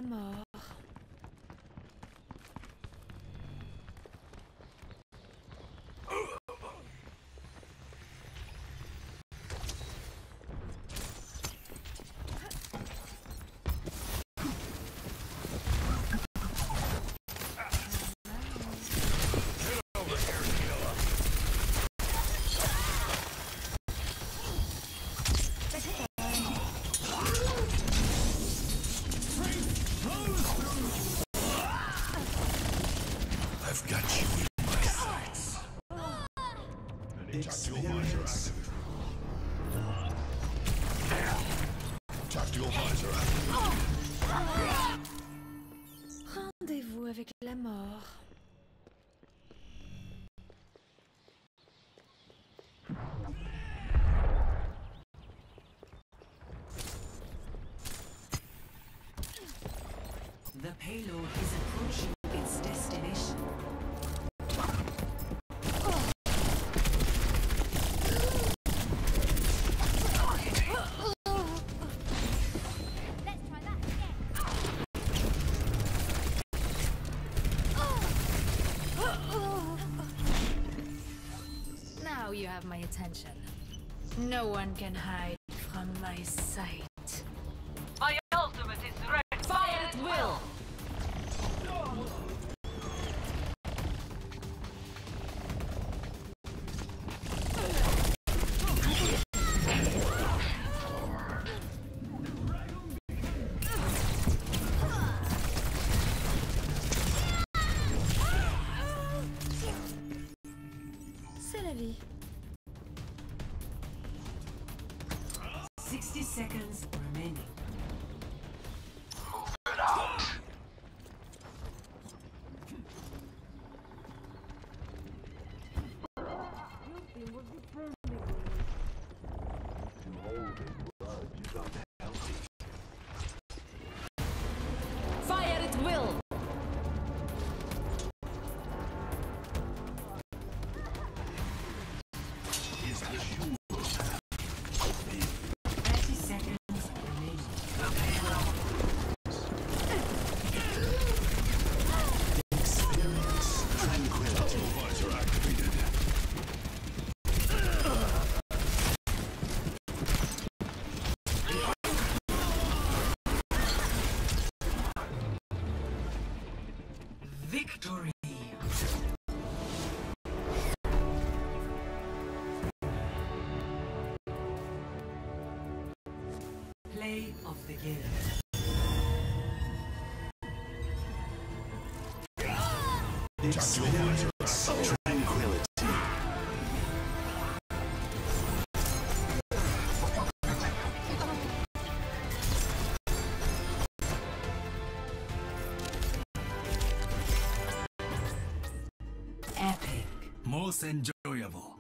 mort. I've got you in my sights. Tactical visor active. Tactical visor active. Rendez-vous avec la mort. The payload is approaching its destination. Let's try that again. Now you have my attention. No one can hide from my sight. My ultimate is ready. Fire at will. C'est la vie. 60 seconds remaining. Fire at will. 30 seconds remaining. Tactical visor activated. Victory. Play of the game. Tactical visor activated. Tranquility. Epic. Most enjoyable.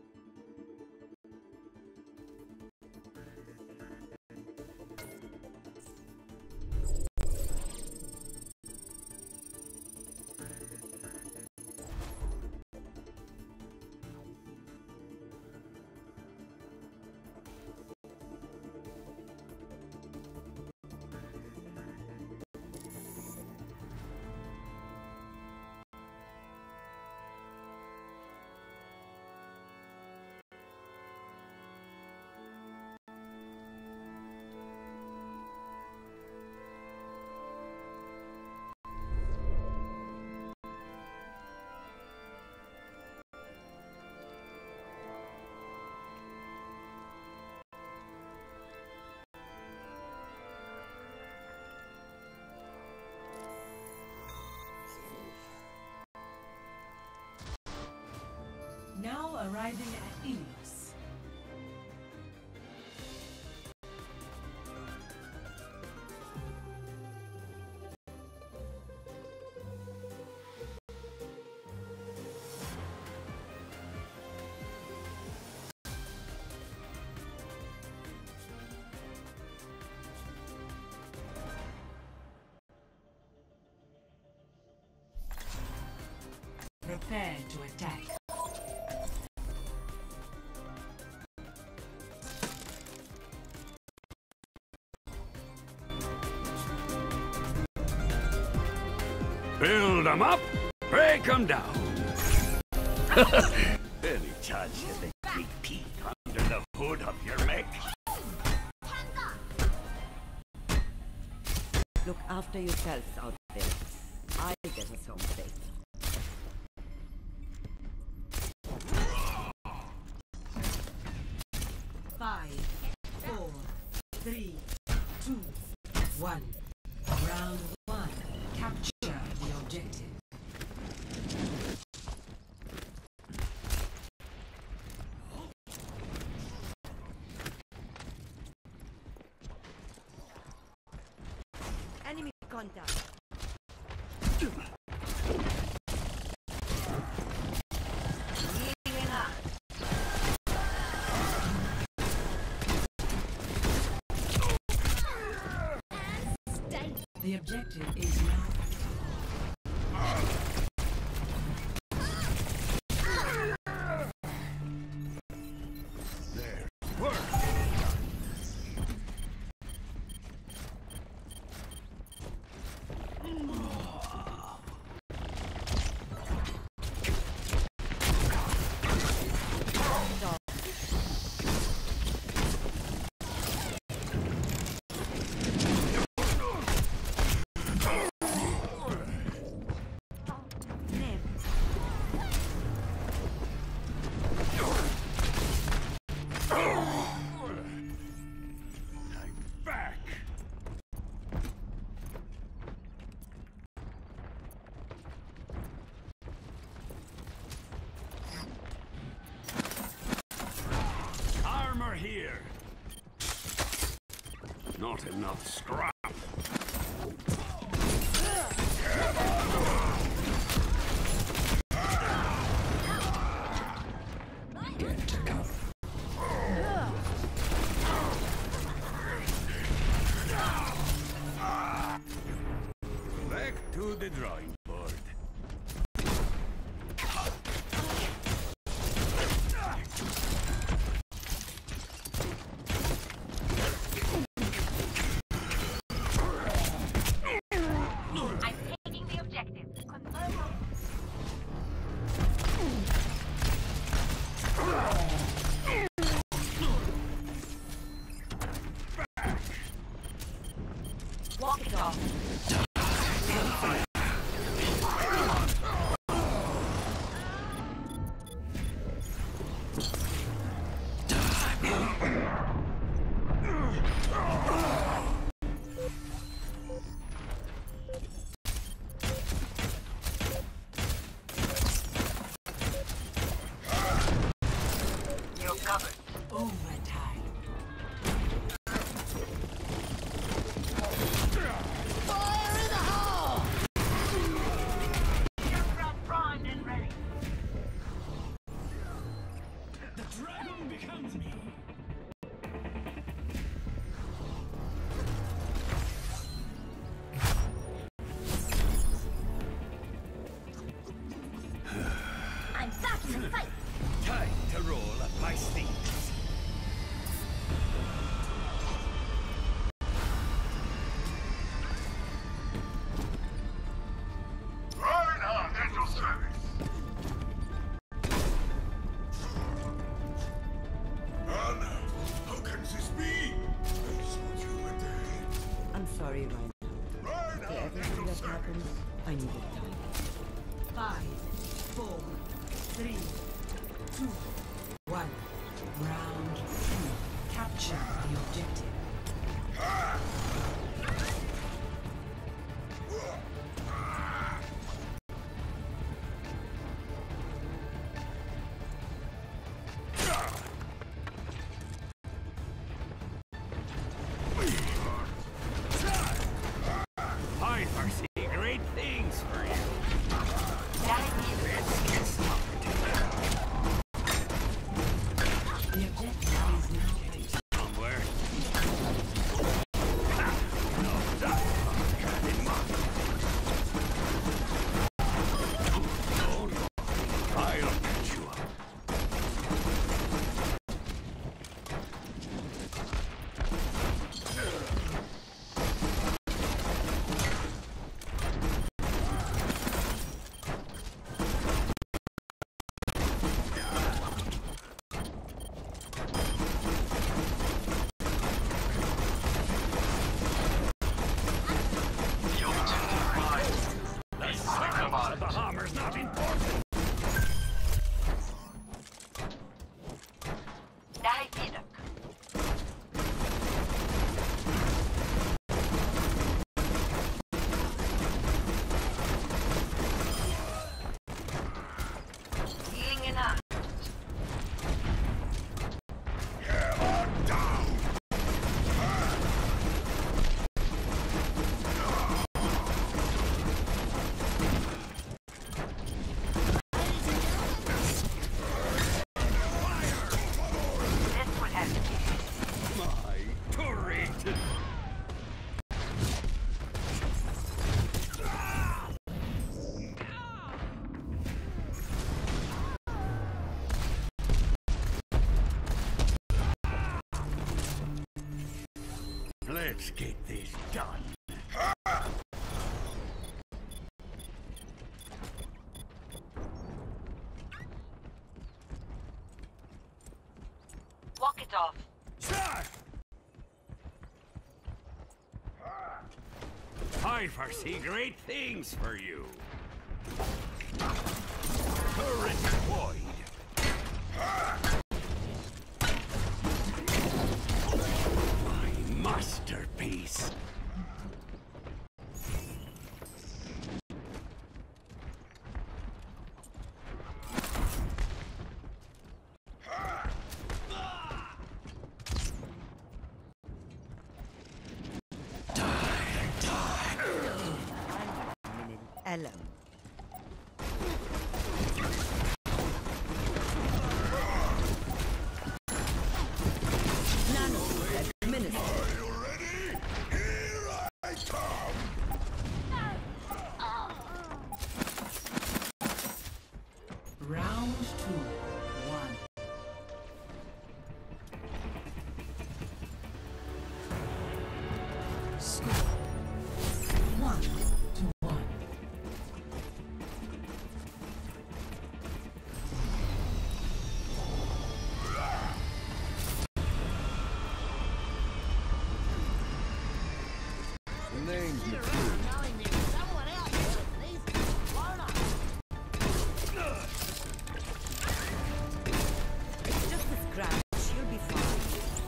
Now arriving at Ilios. Prepare to attack. Build them up, break them down. Any chance you think big peek under the hood of your mech? Look after yourselves out there. I'll get us home safe. Five, 4, 3, 2, 1. Round 1. Capture the objective. Enemy contact. The objective is now. Here. Not enough scrap. Get to cover. Back to the drawing board. Walk it off. You're covered. Overtime. Fire in the hole! Aircraft primed and ready. The dragon becomes me. I'm back in the fight. Time to roll up my sleeves. Reinhardt at your service. Anna, how can this be? I showed you a day. I'm sorry, Ryan. For everything that happened, I needed time. 5, 4, 3, 2, 1. Round 2. Capture the objective. I foresee great things for you. The objective is now. Somewhere. I'll catch you up. The size of the hammer's not important. Let's get this done. Walk it off. Sir! I foresee great things for you. Turret deployed. Masterpiece. Hello. Round 2, 1. Score 1-1. Name's It's just a scratch. You'll be fine.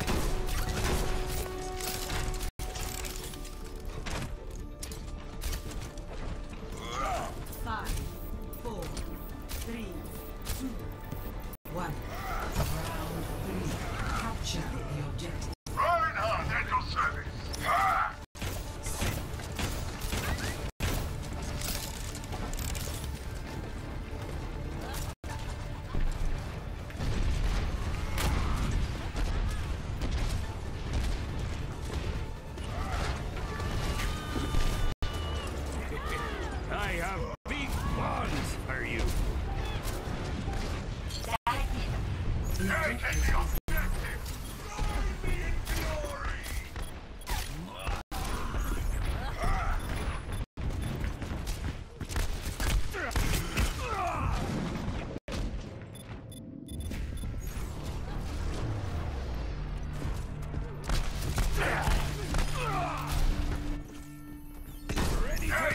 5, 4, 3, 2, 1. Round 3. Capture the objective. Reinhardt at your service. I have big plans for you. Take the objective. Glory be in glory. Ready to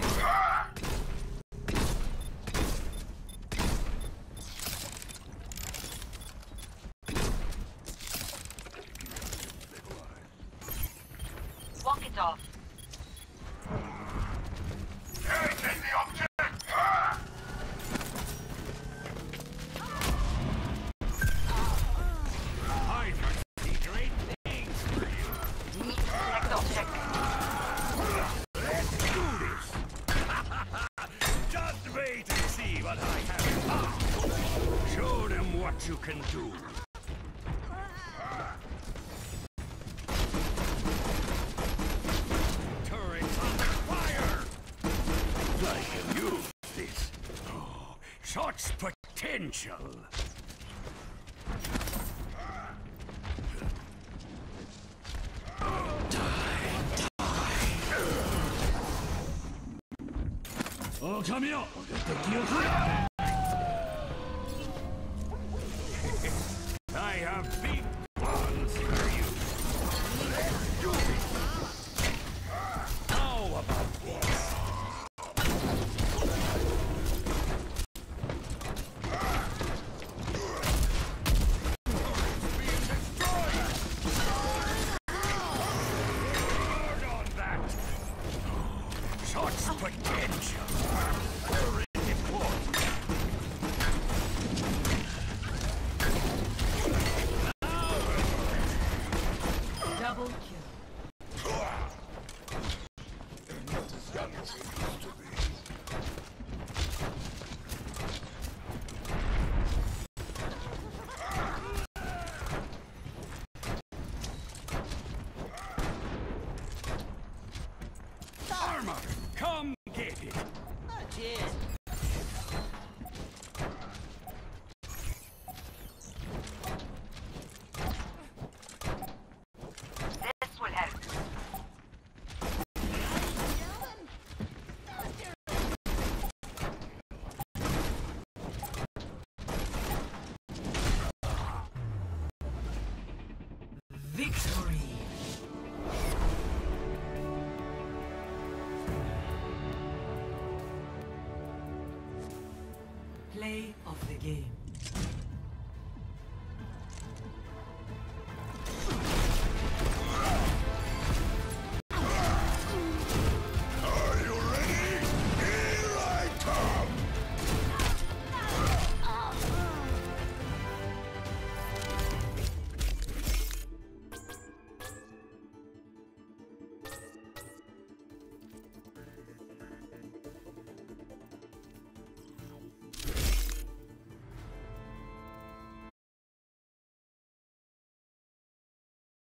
Walk it off. Take the objective. I foresee great things for you. Select objective. Let's do this. Just wait and see what I have. Show them what you can do. Turrets under fire. I can use this. Oh, such potential. Oh, come here! I have big plans for you. Let's do it. How about this? Victory! Play of the game.